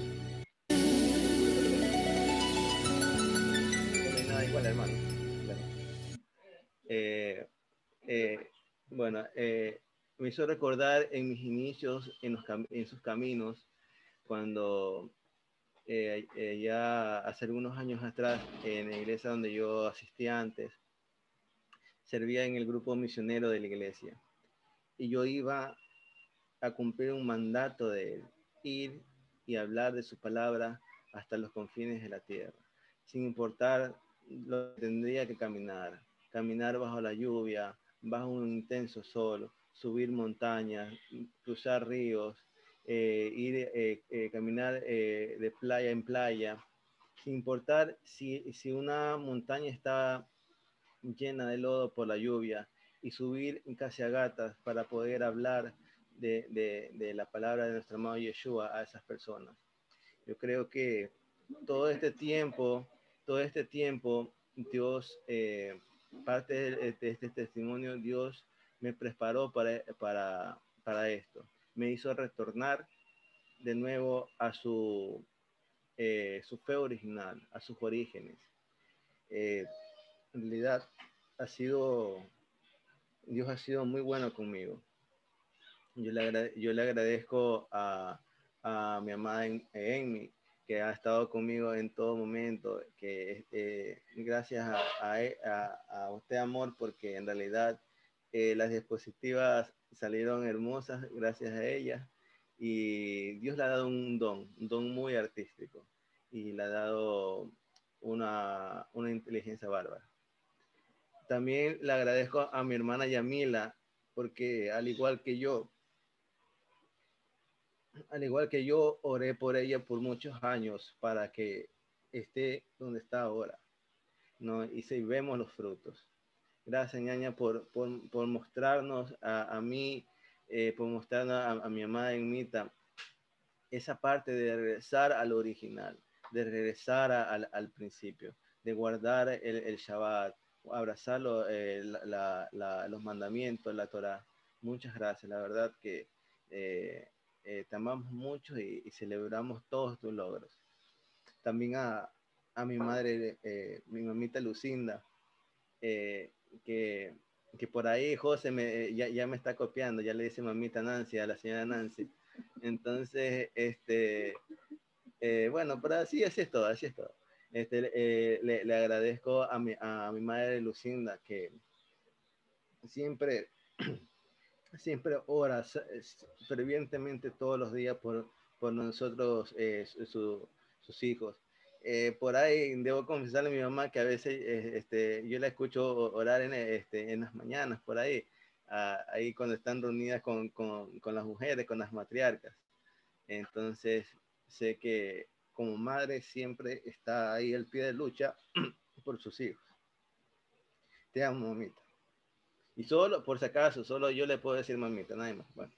No hay nada igual, hermano. Bueno, eh, eh, bueno eh, me hizo recordar en mis inicios en, los en sus caminos, cuando eh, eh, ya hace algunos años atrás, en la iglesia donde yo asistía antes, servía en el grupo misionero de la iglesia. Y yo iba a cumplir un mandato de ir y hablar de su palabra hasta los confines de la tierra, sin importar lo que tendría que caminar. Caminar bajo la lluvia, bajo un intenso sol, subir montañas, cruzar ríos, eh, ir, eh, eh, caminar eh, de playa en playa, sin importar si, si una montaña está llena de lodo por la lluvia, y subir casi a gatas para poder hablar de, de, de la palabra de nuestro amado Yeshua a esas personas. Yo creo que todo este tiempo, todo este tiempo, Dios, eh, parte de, de este testimonio, Dios me preparó para, para, para esto. Me hizo retornar de nuevo a su, eh, su fe original, a sus orígenes. Eh, en realidad ha sido Dios ha sido muy bueno conmigo. Yo le, agrade, yo le agradezco a, a mi amada Amy, que ha estado conmigo en todo momento, que eh, gracias a, a, a, a usted, amor, porque en realidad eh, las diapositivas salieron hermosas gracias a ella, y Dios le ha dado un don, un don muy artístico, y le ha dado una, una inteligencia bárbara. También le agradezco a mi hermana Yamila, porque al igual que yo, al igual que yo, oré por ella por muchos años para que esté donde está ahora, ¿no? Y si vemos los frutos. Gracias, ñaña, por, por, por mostrarnos a, a mí, eh, por mostrarnos a, a mi amada Enmita, esa parte de regresar al original, de regresar a, al, al principio, de guardar el, el Shabbat, abrazar lo, eh, la, la, la, los mandamientos, la Torah. Muchas gracias, la verdad que eh, eh, te amamos mucho y, y celebramos todos tus logros. También a, a mi madre, eh, mi mamita Lucinda, eh, que, que por ahí José me, ya, ya me está copiando, ya le dice mamita Nancy a la señora Nancy. Entonces, este, eh, bueno, pero así, así es todo, así es todo. Este, eh, le, le agradezco a mi, a mi madre Lucinda, que siempre, siempre ora fervientemente todos los días por, por nosotros, eh, su, sus hijos. Eh, por ahí debo confesarle a mi mamá que a veces eh, este, yo la escucho orar en, este, en las mañanas, por ahí, ah, ahí cuando están reunidas con, con, con las mujeres, con las matriarcas. Entonces, sé que como madre siempre está ahí al pie de lucha por sus hijos. Te amo, mamita. Y solo, por si acaso, solo yo le puedo decir mamita, nadie más. Bueno,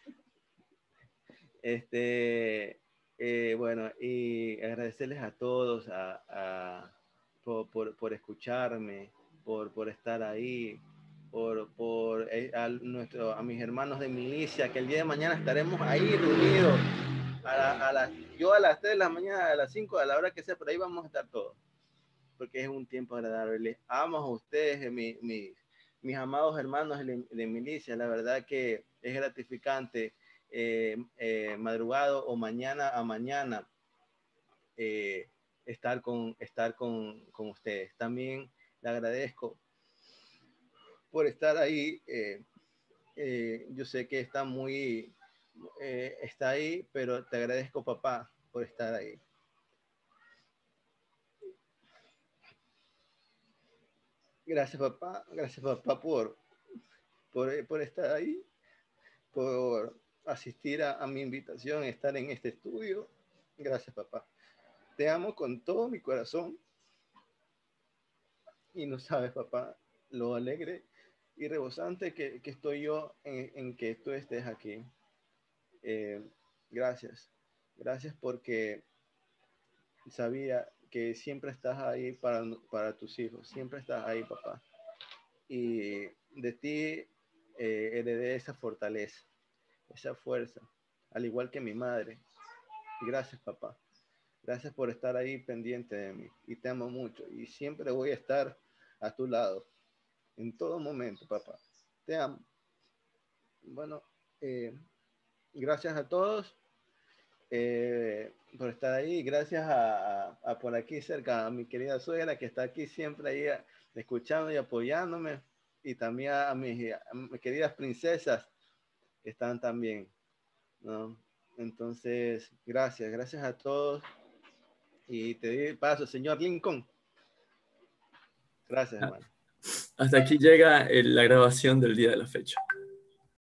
este, eh, bueno, y agradecerles a todos a, a, por, por, por escucharme, por, por estar ahí, por, por eh, a, nuestro, a mis hermanos de milicia, que el día de mañana estaremos ahí reunidos. A la, a la, yo a las tres de la mañana, a las cinco, a la hora que sea, por ahí vamos a estar todos, porque es un tiempo agradable. Les amo a ustedes, mi, mi, mis amados hermanos de, de milicia. La verdad que es gratificante eh, eh, madrugado o mañana a mañana eh, estar, con, estar con, con ustedes. También le agradezco por estar ahí. Eh, eh, yo sé que está muy... Eh, está ahí, pero te agradezco, papá, por estar ahí. Gracias, papá. Gracias, papá, por, por, por estar ahí, por asistir a, a mi invitación, estar en este estudio. Gracias, papá. Te amo con todo mi corazón. Y no sabes, papá, lo alegre y rebosante que, que estoy yo en, en que tú estés aquí. Eh, gracias. Gracias porque sabía que siempre estás ahí para, para tus hijos. Siempre estás ahí, papá. Y de ti eh, heredé esa fortaleza, esa fuerza, al igual que mi madre. Gracias, papá. Gracias por estar ahí pendiente de mí. Y te amo mucho. Y siempre voy a estar a tu lado. En todo momento, papá. Te amo. Bueno, eh, gracias a todos eh, por estar ahí. Gracias a, a, a por aquí cerca a mi querida suegra que está aquí siempre ahí escuchando y apoyándome. Y también a mis, a mis queridas princesas que están también, ¿no? Entonces, gracias. Gracias a todos. Y te doy paso, señor Lincoln. Gracias, hermano. Hasta aquí llega el, la grabación del día de la fecha.